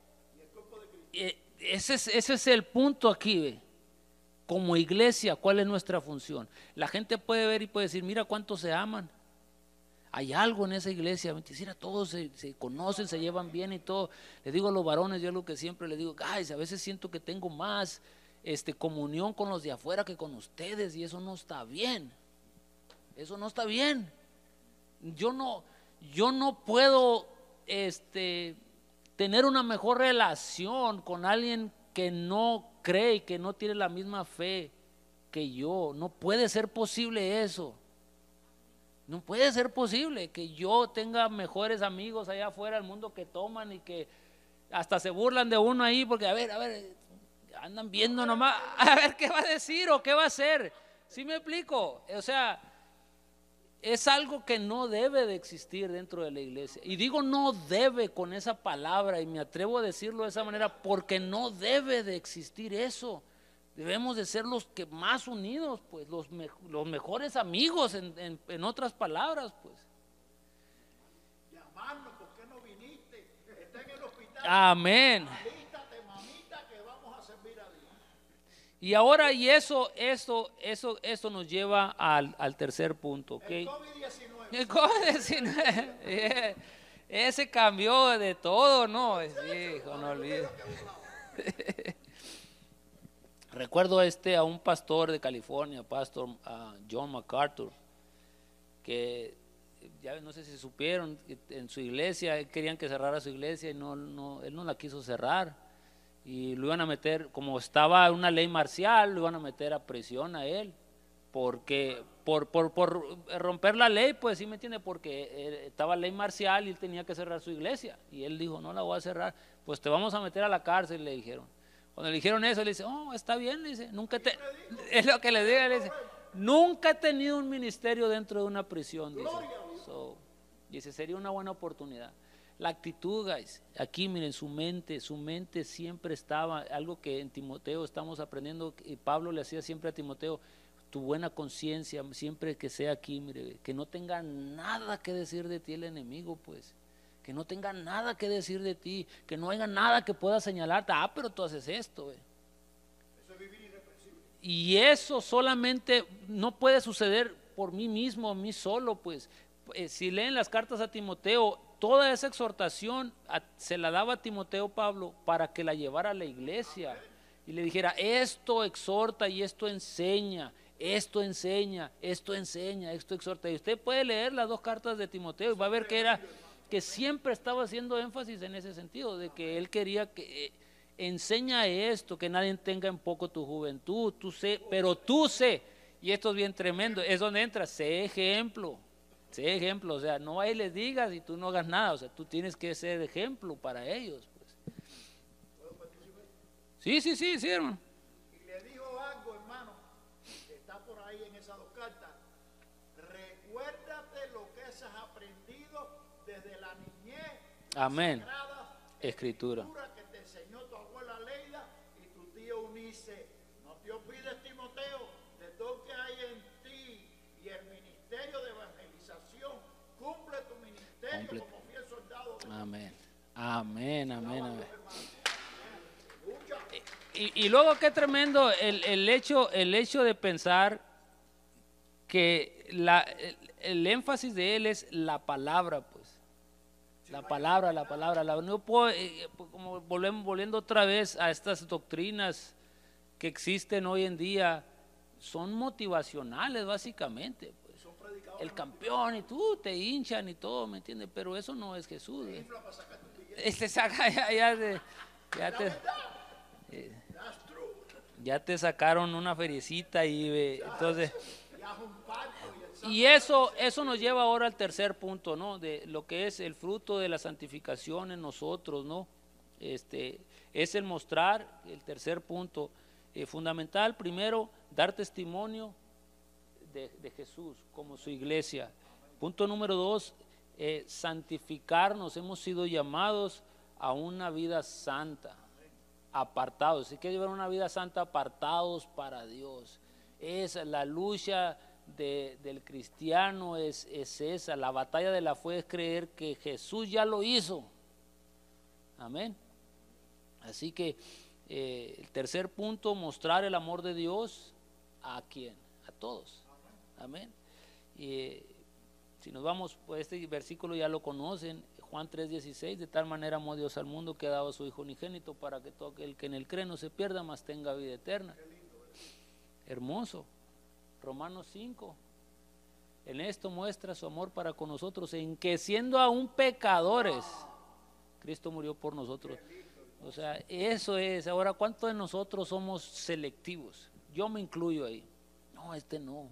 eh, ese, es, ese es el punto aquí, ¿ve? Como iglesia, ¿cuál es nuestra función? La gente puede ver y puede decir, mira cuántos se aman, hay algo en esa iglesia, mentira, todos se, se conocen, se llevan bien y todo. Les digo a los varones, yo lo que siempre les digo, guys, a veces siento que tengo más este, comunión con los de afuera que con ustedes, y eso no está bien, eso no está bien. Yo no Yo no puedo este, tener una mejor relación con alguien que no cree y que no tiene la misma fe que yo. No puede ser posible eso. No puede ser posible que yo tenga mejores amigos allá afuera del mundo que toman y que hasta se burlan de uno ahí porque a ver, a ver, andan viendo nomás, a ver qué va a decir o qué va a hacer. ¿Sí me explico? O sea, es algo que no debe de existir dentro de la iglesia. Y digo no debe con esa palabra, y me atrevo a decirlo de esa manera, porque no debe de existir eso. Debemos de ser los que más unidos, pues, los, me, los mejores amigos, en, en, en otras palabras, pues. Llamarnos, ¿por qué no viniste? Está en el hospital. Amén. Alístate, mamita, que vamos a servir a Dios. Y ahora, y eso, eso, eso, eso nos lleva al, al tercer punto, ¿ok? El COVID diecinueve. El COVID diecinueve, ese cambió de todo, ¿no? Sí, hijo, no olvides. Recuerdo este a un pastor de California, pastor uh, John MacArthur, que ya no sé si supieron, en su iglesia querían que cerrara su iglesia y no, no, él no la quiso cerrar, y lo iban a meter, como estaba una ley marcial, lo iban a meter a prisión a él, porque por, por, por romper la ley, pues sí me entiende, porque estaba ley marcial y él tenía que cerrar su iglesia, y él dijo, no la voy a cerrar, pues te vamos a meter a la cárcel, le dijeron. Cuando le dijeron eso, le dice, oh, está bien, le dice, nunca te, es lo que le diga, le dice, nunca he tenido un ministerio dentro de una prisión, dice. So, dice, sería una buena oportunidad. La actitud, guys, aquí miren, su mente, su mente siempre estaba, algo que en Timoteo estamos aprendiendo, y Pablo le hacía siempre a Timoteo, tu buena conciencia, siempre que sea aquí, mire, que no tenga nada que decir de ti el enemigo, pues. Que no tenga nada que decir de ti, que no haya nada que pueda señalarte, ah, pero tú haces esto. Eh. Eso es vivir irrepresible. Y eso solamente no puede suceder por mí mismo, a mí solo, pues. Eh, si leen las cartas a Timoteo, toda esa exhortación a, se la daba a Timoteo Pablo para que la llevara a la iglesia y le dijera, esto exhorta y esto enseña, esto enseña, esto enseña, esto exhorta. Y usted puede leer las dos cartas de Timoteo y va a ver que era... que siempre estaba haciendo énfasis en ese sentido, de que él quería que eh, enseña esto, que nadie tenga en poco tu juventud, tú sé, pero tú sé, y esto es bien tremendo, es donde entra, sé ejemplo, sé ejemplo, o sea, no ahí les digas y tú no hagas nada, o sea, tú tienes que ser ejemplo para ellos, pues. Sí, sí, sí, sí, hermano. Y le dijo algo, hermano, que está por ahí en esas dos cartas, recuérdate lo que has aprendido desde la niñez, amén, sagrada escritura. escritura que te enseñó tu abuela Leida y tu tío Unice. No te olvides, Timoteo, del don que hay en ti y el ministerio de evangelización. Cumple tu ministerio Cumple. como fiel soldado. Amén, amén, amén, amén. Lucha. Y, y luego qué tremendo el, el, hecho, el hecho de pensar que la, el, el énfasis de él es la palabra, pues. La palabra, la palabra, la, no puedo, eh, como volvemos, volviendo otra vez a estas doctrinas que existen hoy en día, son motivacionales básicamente, pues. El campeón y tú te hinchan y todo, ¿me entiendes? Pero eso no es Jesús. ¿eh? Este saca ya, ya, de, ya te eh, ya te sacaron una feriecita y eh, entonces. Y eso, eso nos lleva ahora al tercer punto, ¿no? De lo que es el fruto de la santificación en nosotros, ¿no? Este, es el mostrar, el tercer punto, eh, fundamental, primero, dar testimonio de, de Jesús como su iglesia. Punto número dos, eh, santificarnos, hemos sido llamados a una vida santa, apartados, hay que llevar una vida santa apartados para Dios. Es la lucha De, del cristiano es, es esa, la batalla de la fe es creer que Jesús ya lo hizo, amén. Así que eh, el tercer punto, mostrar el amor de Dios a quién, a todos, amén. Y eh, si nos vamos, pues este versículo ya lo conocen, Juan tres dieciséis, de tal manera amó Dios al mundo que ha dado a su Hijo unigénito para que todo aquel que en él cree no se pierda, mas tenga vida eterna. Hermoso. Romanos cinco, en esto muestra su amor para con nosotros, en que siendo aún pecadores, Cristo murió por nosotros. O sea, eso es. Ahora, ¿cuántos de nosotros somos selectivos? Yo me incluyo ahí. No, este no.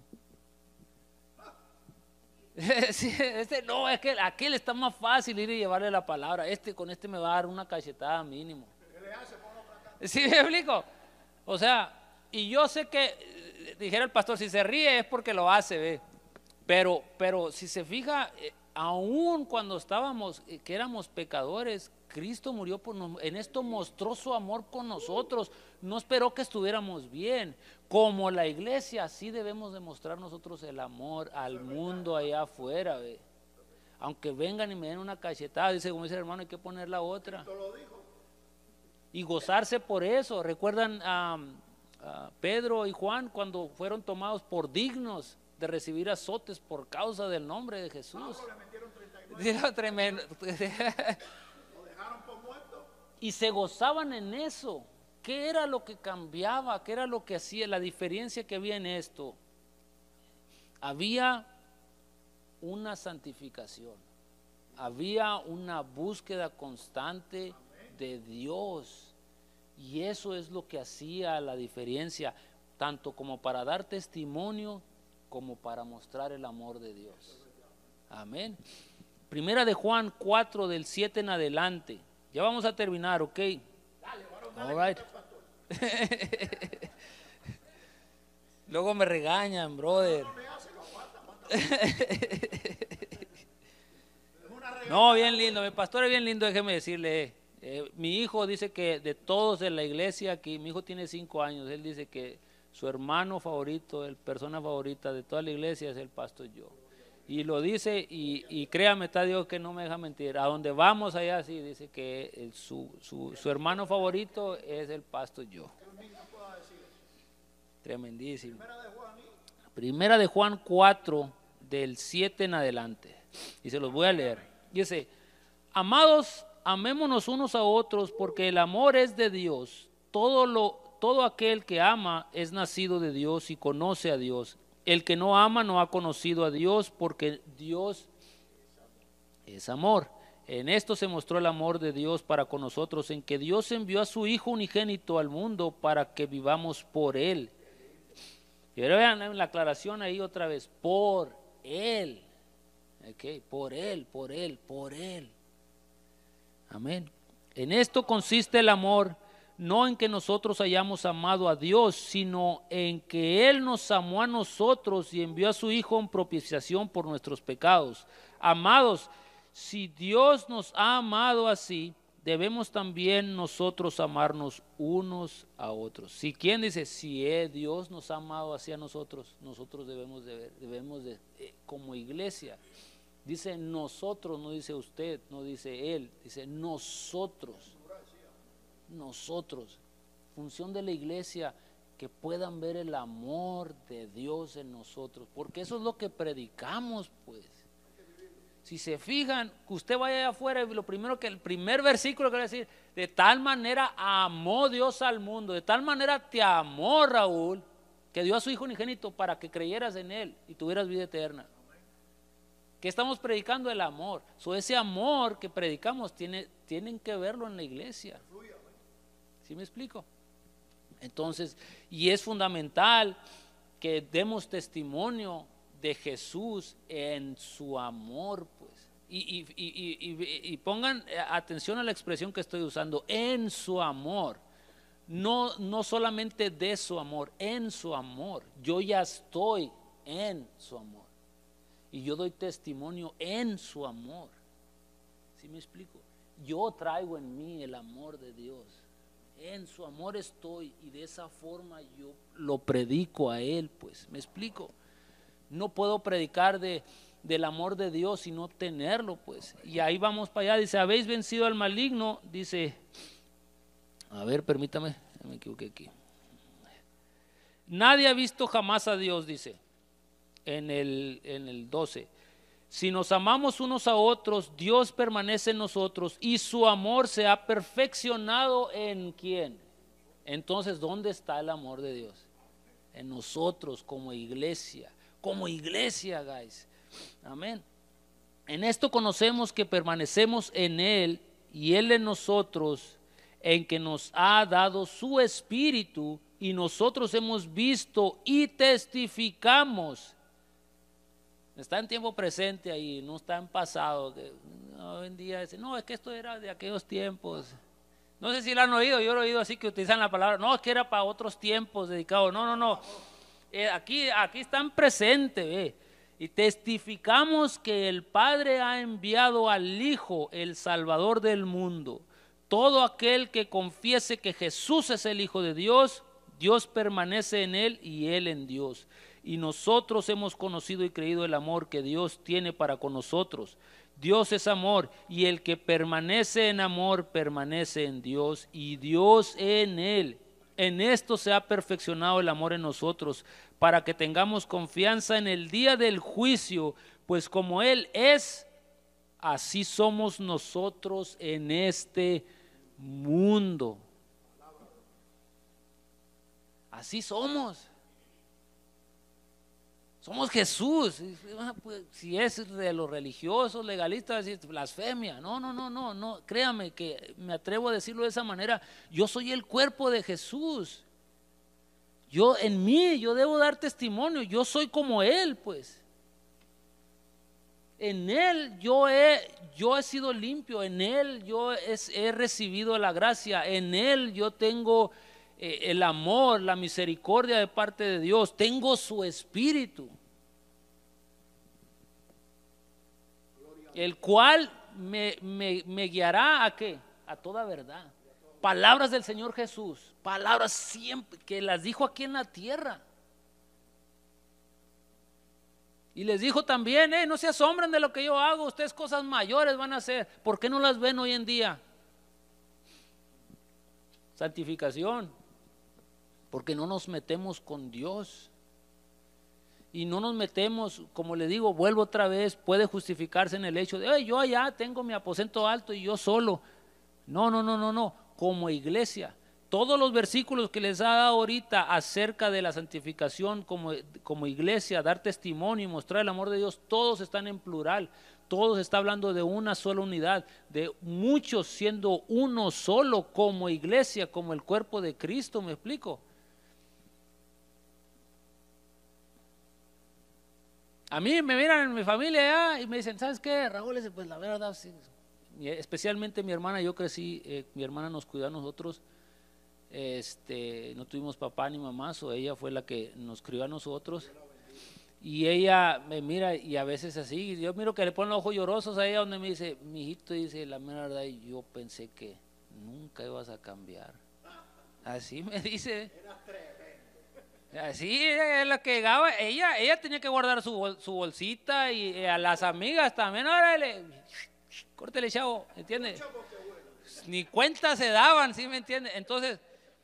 Sí, este no, es que aquel está más fácil ir y llevarle la palabra. Este con este me va a dar una cachetada mínimo. ¿Sí me explico? O sea, y yo sé que, dijera el pastor, si se ríe es porque lo hace, ¿ve? Pero, pero si se fija, aún cuando estábamos, que éramos pecadores, Cristo murió por nosotros. En esto mostró su amor con nosotros. No esperó que estuviéramos bien. Como la iglesia, así debemos demostrar nosotros el amor al mundo allá afuera. ¿Ve? Aunque vengan y me den una cachetada, dice, como dice el hermano, hay que poner la otra. Y gozarse por eso. ¿Recuerdan a, a Pedro y Juan cuando fueron tomados por dignos de recibir azotes por causa del nombre de Jesús? Tremendo. Y se gozaban en eso. ¿Qué era lo que cambiaba? ¿Qué era lo que hacía? La diferencia que había en esto. Había una santificación. Había una búsqueda constante de Dios. Y eso es lo que hacía la diferencia, tanto como para dar testimonio, como para mostrar el amor de Dios. Amén. Primera de Juan cuatro, del siete en adelante. Ya vamos a terminar, ¿ok? Dale, varón, dale. All right. Luego me regañan, brother. No, bien lindo, mi pastor es bien lindo, déjeme decirle. Eh, mi hijo dice que de todos en la iglesia aquí, mi hijo tiene cinco años, él dice que su hermano favorito, el persona favorita de toda la iglesia es el pastor yo. Y lo dice, y, y créame, está Dios que no me deja mentir. A donde vamos allá, sí, dice que el, su, su, su hermano favorito es el pastor yo. Tremendísimo. Primera de Juan cuatro, del siete en adelante. Y se los voy a leer. Dice, amados, amémonos unos a otros, porque el amor es de Dios. Todo, lo, todo aquel que ama es nacido de Dios y conoce a Dios. El que no ama no ha conocido a Dios, porque Dios es amor. En esto se mostró el amor de Dios para con nosotros, en que Dios envió a su Hijo unigénito al mundo para que vivamos por Él. Y ahora vean la aclaración ahí otra vez, por Él. Okay, por Él, por Él, por Él. Amén. En esto consiste el amor, no en que nosotros hayamos amado a Dios, sino en que Él nos amó a nosotros y envió a su Hijo en propiciación por nuestros pecados. Amados, si Dios nos ha amado así, debemos también nosotros amarnos unos a otros. Si quien dice, si eh, Dios nos ha amado así a nosotros, nosotros debemos de ver, debemos de, eh, como iglesia, dice nosotros, no dice usted, no dice él, dice nosotros. Nosotros, función de la iglesia, que puedan ver el amor de Dios en nosotros, porque eso es lo que predicamos, pues. Si se fijan, que usted vaya allá afuera y lo primero que el primer versículo que va a decir, de tal manera amó Dios al mundo, de tal manera te amó Raúl, que dio a su Hijo unigénito para que creyeras en Él y tuvieras vida eterna. Que estamos predicando el amor. So, ese amor que predicamos tiene, tienen que verlo en la iglesia. ¿Sí me explico? Entonces, y es fundamental que demos testimonio de Jesús en su amor, pues. Y, y, y, y, y pongan atención a la expresión que estoy usando, en su amor. No, no solamente de su amor, en su amor. Yo ya estoy en su amor. Y yo doy testimonio en su amor. ¿Sí me explico? Yo traigo en mí el amor de Dios. En su amor estoy y de esa forma yo lo predico a Él, pues. ¿Me explico? No puedo predicar de, del amor de Dios y no tenerlo, pues. Y ahí vamos para allá. Dice, habéis vencido al maligno. Dice, a ver, permítame, me equivoqué aquí. Nadie ha visto jamás a Dios, dice. En el, en el doce, si nos amamos unos a otros, Dios permanece en nosotros y su amor se ha perfeccionado en ¿quién? Entonces, ¿dónde está el amor de Dios? En nosotros como iglesia, como iglesia, guys. Amén. En esto conocemos que permanecemos en Él y Él en nosotros, en que nos ha dado su Espíritu y nosotros hemos visto y testificamos. Está en tiempo presente ahí, no está en pasado. Que, no, hoy en día dice, no, es que esto era de aquellos tiempos. No sé si lo han oído, yo lo he oído así que utilizan la palabra, no, es que era para otros tiempos dedicados. No, no, no. Eh, aquí, aquí están presentes, ¿ve? Y testificamos que el Padre ha enviado al Hijo, el Salvador del mundo. Todo aquel que confiese que Jesús es el Hijo de Dios, Dios permanece en él y él en Dios. Y nosotros hemos conocido y creído el amor que Dios tiene para con nosotros. Dios es amor, y el que permanece en amor permanece en Dios y Dios en él. En esto se ha perfeccionado el amor en nosotros, para que tengamos confianza en el día del juicio, pues como Él es, así somos nosotros en este mundo. Así somos. Somos Jesús. Si es de los religiosos, legalistas, es blasfemia. No, no, no, no, no. Créame que me atrevo a decirlo de esa manera. Yo soy el cuerpo de Jesús. Yo en mí, yo debo dar testimonio. Yo soy como Él, pues. En Él yo he, yo he sido limpio. En Él yo he, he recibido la gracia. En Él yo tengo Eh, el amor, la misericordia de parte de Dios, tengo su espíritu, el cual me, me, me guiará a qué, a toda verdad. Palabras del Señor Jesús, palabras siempre que las dijo aquí en la tierra. Y les dijo también, eh, no se asombren de lo que yo hago, ustedes cosas mayores van a hacer. ¿Por qué no las ven hoy en día? Santificación. Porque no nos metemos con Dios. Y no nos metemos, como le digo, vuelvo otra vez, puede justificarse en el hecho de, hey, yo allá tengo mi aposento alto y yo solo. No, no, no, no, no. Como iglesia, todos los versículos que les ha dado ahorita acerca de la santificación como, como iglesia, dar testimonio y mostrar el amor de Dios, todos están en plural. Todos está hablando de una sola unidad, de muchos siendo uno solo como iglesia, como el cuerpo de Cristo, ¿me explico? A mí me miran en mi familia allá y me dicen, ¿sabes qué, Raúl? Pues la verdad, sí. Especialmente mi hermana, yo crecí, eh, mi hermana nos cuidó a nosotros, este, no tuvimos papá ni mamá, o ella fue la que nos crió a nosotros. Y ella me mira y a veces así, yo miro que le ponen los ojos llorosos a ella, donde me dice, mi hijito, dice, la mera verdad, yo pensé que nunca ibas a cambiar. Así me dice. Así es la que llegaba, ella, ella tenía que guardar su, bol, su bolsita y a las amigas también, órale, córtele chavo, ¿entiendes? Ni cuenta se daban, ¿sí me entiendes? Entonces,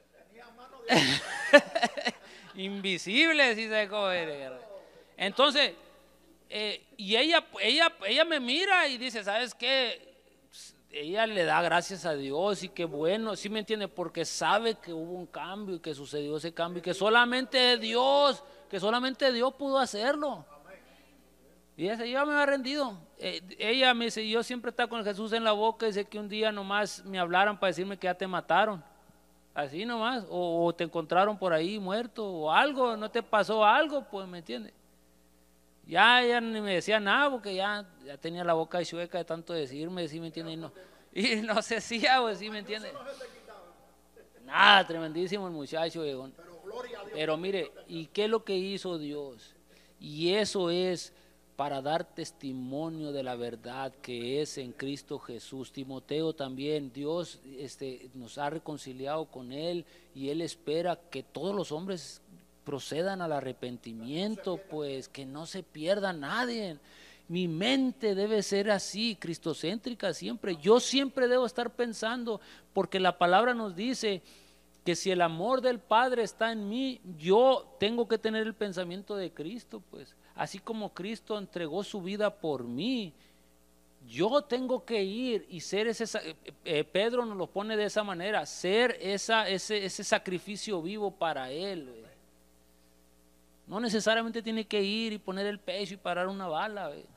invisible, ¿sí sabes cómo es? Entonces, eh, y ella, ella, ella me mira y dice, ¿sabes qué? Ella le da gracias a Dios y qué bueno, ¿sí me entiende? Porque sabe que hubo un cambio y que sucedió ese cambio y que solamente Dios, que solamente Dios pudo hacerlo. Y ella yo me había rendido. Eh, ella me dice, yo siempre estaba con Jesús en la boca y sé que un día nomás me hablaran para decirme que ya te mataron. Así nomás, o, o te encontraron por ahí muerto o algo, no te pasó algo, pues, ¿me entiendes? Ya ella ni me decía nada porque ya, ya tenía la boca chueca de tanto decirme, ¿sí me entiendes? Y no, y no se hacía, pues, ¿sí me entiendes? Nada, tremendísimo el muchacho, Egon. Pero mire, ¿y qué es lo que hizo Dios? Y eso es para dar testimonio de la verdad que es en Cristo Jesús. Timoteo también, Dios este, nos ha reconciliado con Él y Él espera que todos los hombres procedan al arrepentimiento, pues que no se pierda nadie. Mi mente debe ser así, cristocéntrica siempre. Yo siempre debo estar pensando, porque la palabra nos dice que si el amor del Padre está en mí, yo tengo que tener el pensamiento de Cristo, pues. Así como Cristo entregó su vida por mí, yo tengo que ir y ser ese, eh, Pedro nos lo pone de esa manera, ser esa, ese, ese sacrificio vivo para Él. Eh. No necesariamente tiene que ir y poner el pecho y parar una bala. Eh.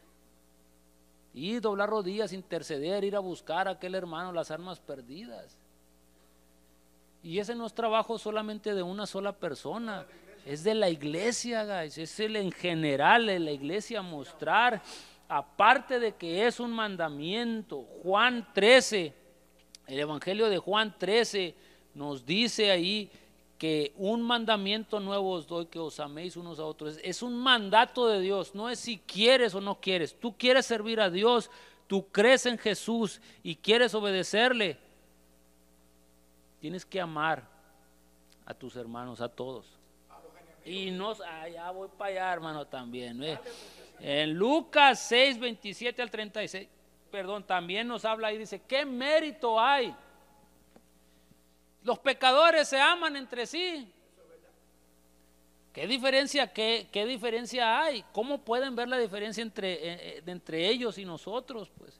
Ir, doblar rodillas, interceder, ir a buscar a aquel hermano las almas perdidas. Y ese no es trabajo solamente de una sola persona, es de la iglesia, guys. Es el en general de la iglesia mostrar, aparte de que es un mandamiento. Juan trece, el evangelio de Juan trece nos dice ahí que un mandamiento nuevo os doy, que os améis unos a otros. Es, es un mandato de Dios, no es si quieres o no quieres. Tú quieres servir a Dios, tú crees en Jesús y quieres obedecerle. Tienes que amar a tus hermanos, a todos. Y no, allá voy para allá, hermano, también. ¿eh? En Lucas seis, veintisiete al treinta y seis, perdón, también nos habla ahí, dice, ¿qué mérito hay? Los pecadores se aman entre sí. ¿Qué diferencia, qué, qué diferencia hay? ¿Cómo pueden ver la diferencia entre, eh, entre ellos y nosotros? Pues,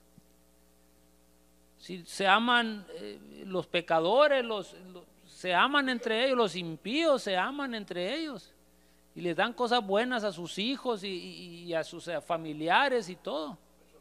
si se aman eh, los pecadores, los, los, se aman entre ellos, los impíos se aman entre ellos y les dan cosas buenas a sus hijos y, y, y a sus a familiares y todo.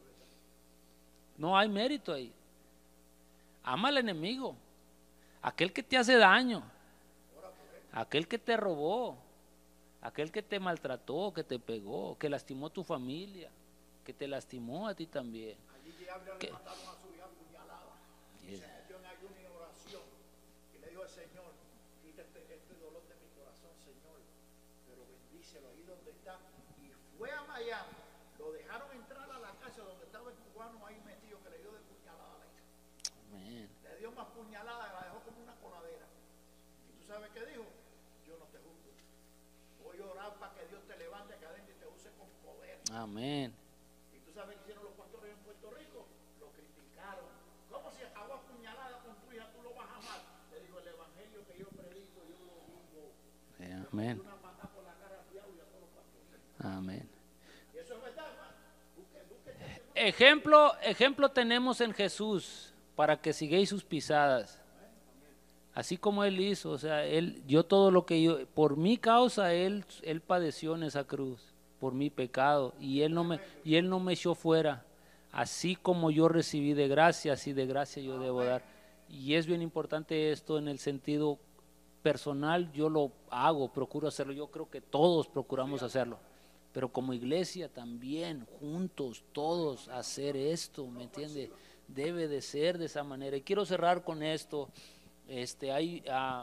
No hay mérito ahí. Ama al enemigo. Aquel que te hace daño, aquel que te robó, aquel que te maltrató, que te pegó, que lastimó a tu familia, que te lastimó a ti también. Allí diablo que, le mataron a su hija apuñalada. Y se metió en ayuno y oración. Y le dijo al Señor, quita este, este dolor de mi corazón, Señor, pero bendícelo ahí donde está. Y fue a Miami, lo dejaron entrar a la casa donde estaba el cubano ahí metido, que le dio de puñalada a la hija. Amén. Le dio más puñalada, la dejó como una coladera. ¿Y tú sabes qué dijo? Yo no te juzgo. Voy a orar para que Dios te levante acá adentro y te use con poder. Amén. ¿Y tú sabes qué hicieron los pastores en Puerto Rico? Lo criticaron. ¿Cómo si acabó a puñalada con tu hija tú lo vas a amar? Le dijo, el evangelio que yo predico, yo lo vivo. Eh, amén. Una patada por la cara al diablo y a todos los pastores. Amén. Y eso es verdad, hermano. Busque, busque. Ejemplo, ejemplo tenemos en Jesús para que sigáis sus pisadas. Así como Él hizo, o sea, Él, yo todo lo que yo, por mi causa, Él, Él padeció en esa cruz, por mi pecado, y Él no me, y Él no me echó fuera. Así como yo recibí de gracia, así de gracia yo debo dar. Y es bien importante esto en el sentido personal, yo lo hago, procuro hacerlo, yo creo que todos procuramos hacerlo. Pero como iglesia también, juntos, todos, hacer esto, ¿me entiende? Debe de ser de esa manera. Y quiero cerrar con esto. Este, hay uh,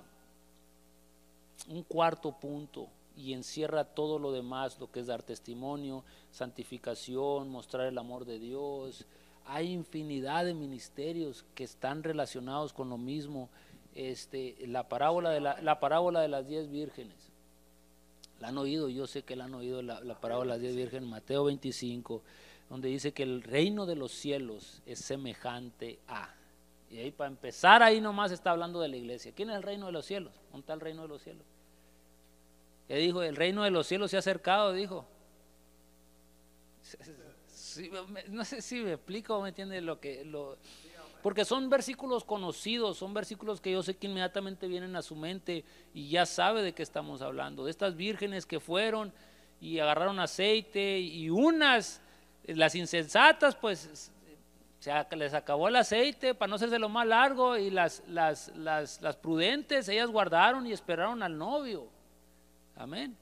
un cuarto punto y encierra todo lo demás, lo que es dar testimonio, santificación, mostrar el amor de Dios. Hay infinidad de ministerios que están relacionados con lo mismo. Este, la parábola de la, la parábola de las diez vírgenes. La han oído, yo sé que la han oído, la, la parábola de las diez vírgenes, Mateo veinticinco, donde dice que el reino de los cielos es semejante a. Y ahí para empezar, ahí nomás está hablando de la iglesia. ¿Quién es el reino de los cielos? ¿Dónde está el reino de los cielos? Ya dijo, el reino de los cielos se ha acercado, dijo. Sí, no sé si me explico, ¿me entiende? Lo que, lo, porque son versículos conocidos, son versículos que yo sé que inmediatamente vienen a su mente y ya sabe de qué estamos hablando. De estas vírgenes que fueron y agarraron aceite y unas, las insensatas, pues se les acabó el aceite para no hacerse lo más largo, y las, las, las, las prudentes, ellas guardaron y esperaron al novio. Amén.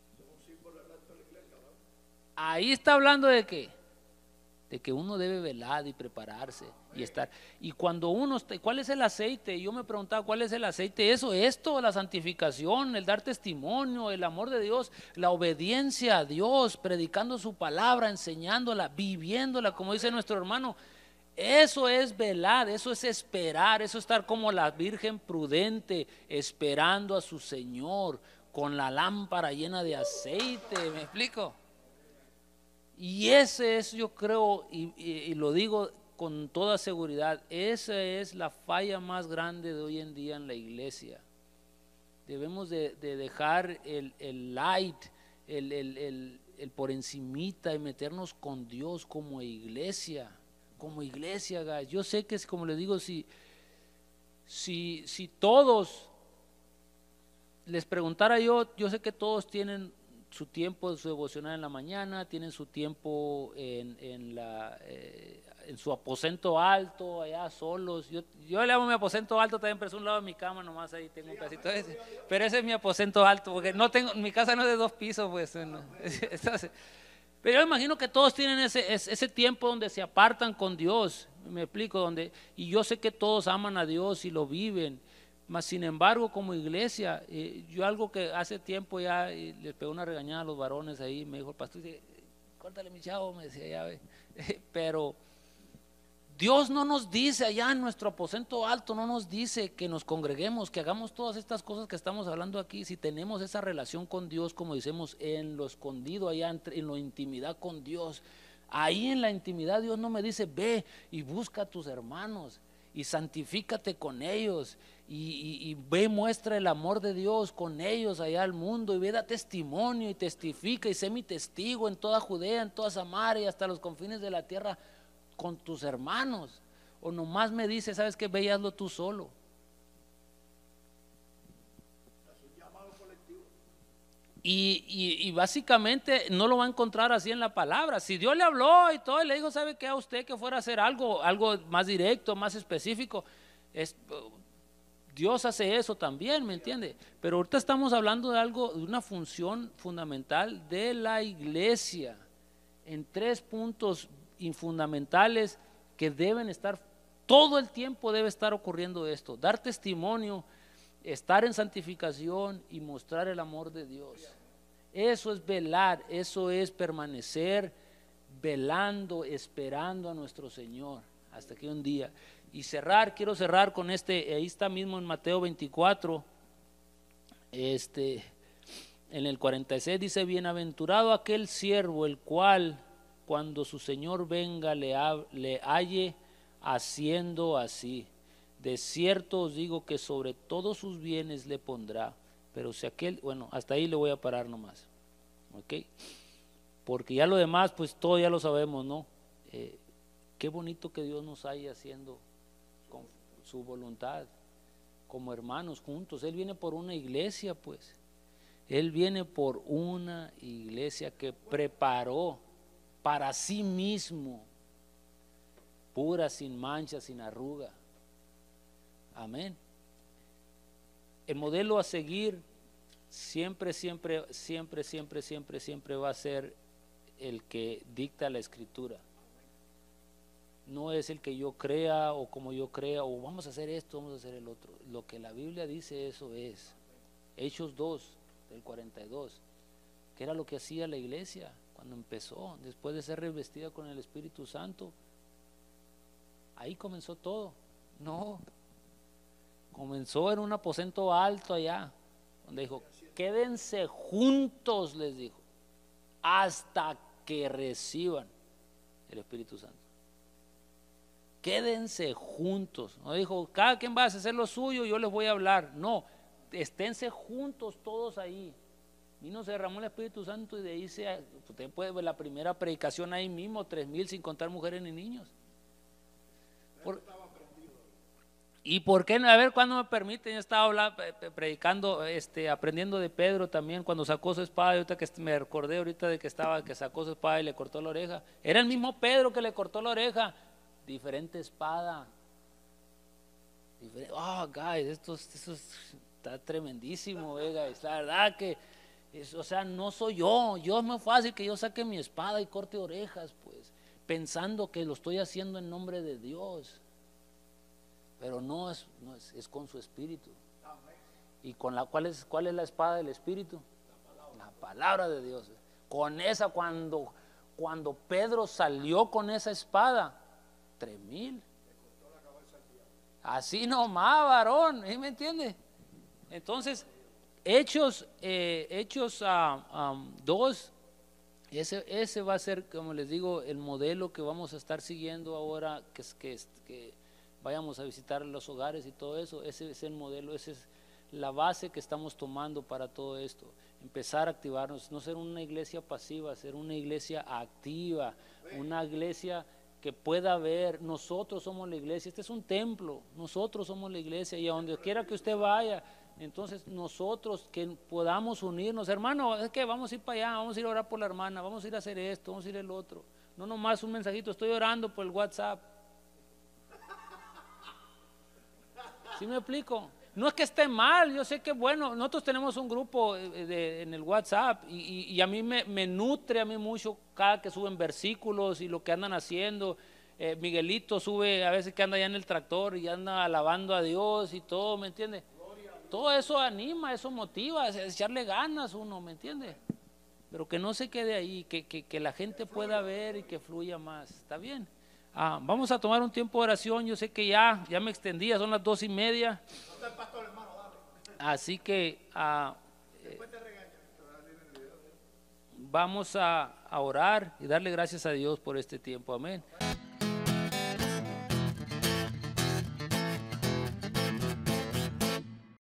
Ahí está hablando de qué, de que uno debe velar y prepararse y estar. Y cuando uno está, ¿cuál es el aceite? Yo me preguntaba, ¿cuál es el aceite? Eso, esto, la santificación, el dar testimonio, el amor de Dios, la obediencia a Dios, predicando su palabra, enseñándola, viviéndola, como dice nuestro hermano. Eso es velar, eso es esperar, eso es estar como la Virgen prudente, esperando a su Señor, con la lámpara llena de aceite, ¿me explico? Y ese es, yo creo, y, y, y lo digo con toda seguridad, esa es la falla más grande de hoy en día en la iglesia. Debemos de, de dejar el, el light, el, el, el, el por encimita y meternos con Dios como iglesia. Como iglesia, guys. Yo sé que es como les digo, si, si, si todos les preguntara yo, yo sé que todos tienen su tiempo de su devocional en la mañana, tienen su tiempo en, en, la, eh, en su aposento alto, allá solos. Yo, yo le llamo mi aposento alto también, pero es un lado de mi cama, nomás ahí tengo un pedacito ese. Pero ese es mi aposento alto, porque no tengo, mi casa no es de dos pisos, pues. No. Entonces, pero yo imagino que todos tienen ese, ese tiempo donde se apartan con Dios, me explico, donde, y yo sé que todos aman a Dios y lo viven, Mas sin embargo, como iglesia, eh, yo algo que hace tiempo ya eh, les pegó una regañada a los varones ahí, me dijo el pastor, dice, córtale mi chavo, me decía, ya ve, pero Dios no nos dice allá en nuestro aposento alto, no nos dice que nos congreguemos, que hagamos todas estas cosas que estamos hablando aquí, si tenemos esa relación con Dios, como decimos, en lo escondido allá, en la intimidad con Dios. Ahí en la intimidad Dios no me dice, ve y busca a tus hermanos y santifícate con ellos y, y, y ve, muestra el amor de Dios con ellos allá al mundo y ve, da testimonio y testifica y sé mi testigo en toda Judea, en toda Samaria y hasta los confines de la tierra con tus hermanos. O nomás me dice, sabes que ve y hazlo tú solo. Y, y, y básicamente no lo va a encontrar así en la palabra. Si Dios le habló y todo y le dijo, ¿sabe qué? A usted que fuera a hacer algo, algo más directo, más específico, es, Dios hace eso también, ¿me entiende? Pero ahorita estamos hablando de algo, de una función fundamental de la iglesia, en tres puntos fundamentales que deben estar, todo el tiempo debe estar ocurriendo esto: dar testimonio, estar en santificación y mostrar el amor de Dios. Eso es velar, eso es permanecer velando, esperando a nuestro Señor hasta que un día. Y cerrar, quiero cerrar con este, ahí está mismo en Mateo veinticuatro, este, en el cuarenta y seis dice, bienaventurado aquel siervo el cual cuando su Señor venga le, ha, le halle haciendo así. De cierto os digo que sobre todos sus bienes le pondrá. Pero si aquel, bueno, hasta ahí le voy a parar nomás, ¿ok? Porque ya lo demás, pues todo ya lo sabemos, ¿no? Eh, qué bonito que Dios nos haya haciendo con su voluntad, como hermanos juntos. Él viene por una iglesia, pues. Él viene por una iglesia que preparó para sí mismo, pura, sin mancha, sin arruga. Amén. El modelo a seguir siempre, siempre, siempre, siempre, siempre, siempre va a ser el que dicta la Escritura. No es el que yo crea o como yo crea o vamos a hacer esto, vamos a hacer el otro. Lo que la Biblia dice, eso es. Hechos dos, del cuarenta y dos, que era lo que hacía la iglesia cuando empezó, después de ser revestida con el Espíritu Santo. Ahí comenzó todo. No, comenzó en un aposento alto allá, donde dijo, quédense juntos, les dijo, hasta que reciban el Espíritu Santo. Quédense juntos. No dijo, cada quien va a hacer lo suyo, yo les voy a hablar. No, esténse juntos todos ahí. Vino, se derramó el Espíritu Santo y de ahí se, usted puede ver la primera predicación ahí mismo, tres mil sin contar mujeres ni niños. Por, ¿Y por qué? A ver, ¿cuándo me permiten? Yo estaba hablando, predicando, este, aprendiendo de Pedro también, cuando sacó su espada, y ahorita que me recordé ahorita de que estaba, que sacó su espada y le cortó la oreja. Era el mismo Pedro que le cortó la oreja, diferente espada. Diferente, oh, guys, esto, esto está tremendísimo, eh, guys. La verdad que, es, o sea, no soy yo, yo es muy fácil que yo saque mi espada y corte orejas, pues, pensando que lo estoy haciendo en nombre de Dios. Pero no es, no es, es con su espíritu. ¿Y con la cuál es, cuál es la espada del espíritu? La palabra, la palabra de Dios. Con esa, cuando, cuando Pedro salió con esa espada, tres mil. Así nomás, varón, ¿sí me entiende? Entonces, Hechos, eh, Hechos uh, um, dos, ese, ese va a ser, como les digo, el modelo que vamos a estar siguiendo ahora, que es que, que vayamos a visitar los hogares y todo eso. Ese es el modelo, esa es la base que estamos tomando para todo esto. Empezar a activarnos, no ser una iglesia pasiva, ser una iglesia activa, una iglesia que pueda ver, nosotros somos la iglesia, este es un templo, nosotros somos la iglesia y a donde quiera que usted vaya, entonces nosotros que podamos unirnos, hermano, es que vamos a ir para allá, vamos a ir a orar por la hermana, vamos a ir a hacer esto, vamos a ir el otro, no nomás un mensajito, estoy orando por el WhatsApp. ¿Sí me explico? No es que esté mal, yo sé que bueno, nosotros tenemos un grupo de, de, en el WhatsApp y, y, y a mí me, me nutre a mí mucho cada que suben versículos y lo que andan haciendo. eh, Miguelito sube a veces que anda allá en el tractor y anda alabando a Dios y todo, ¿me entiendes? todo eso anima, eso motiva, es echarle ganas uno, ¿me entiende? Pero que no se quede ahí, que, que, que la gente pueda ver y que fluya más, ¿está bien? Ah, vamos a tomar un tiempo de oración, yo sé que ya, ya me extendía, son las dos y media. Así que ah, eh, vamos a, a orar y darle gracias a Dios por este tiempo, amén.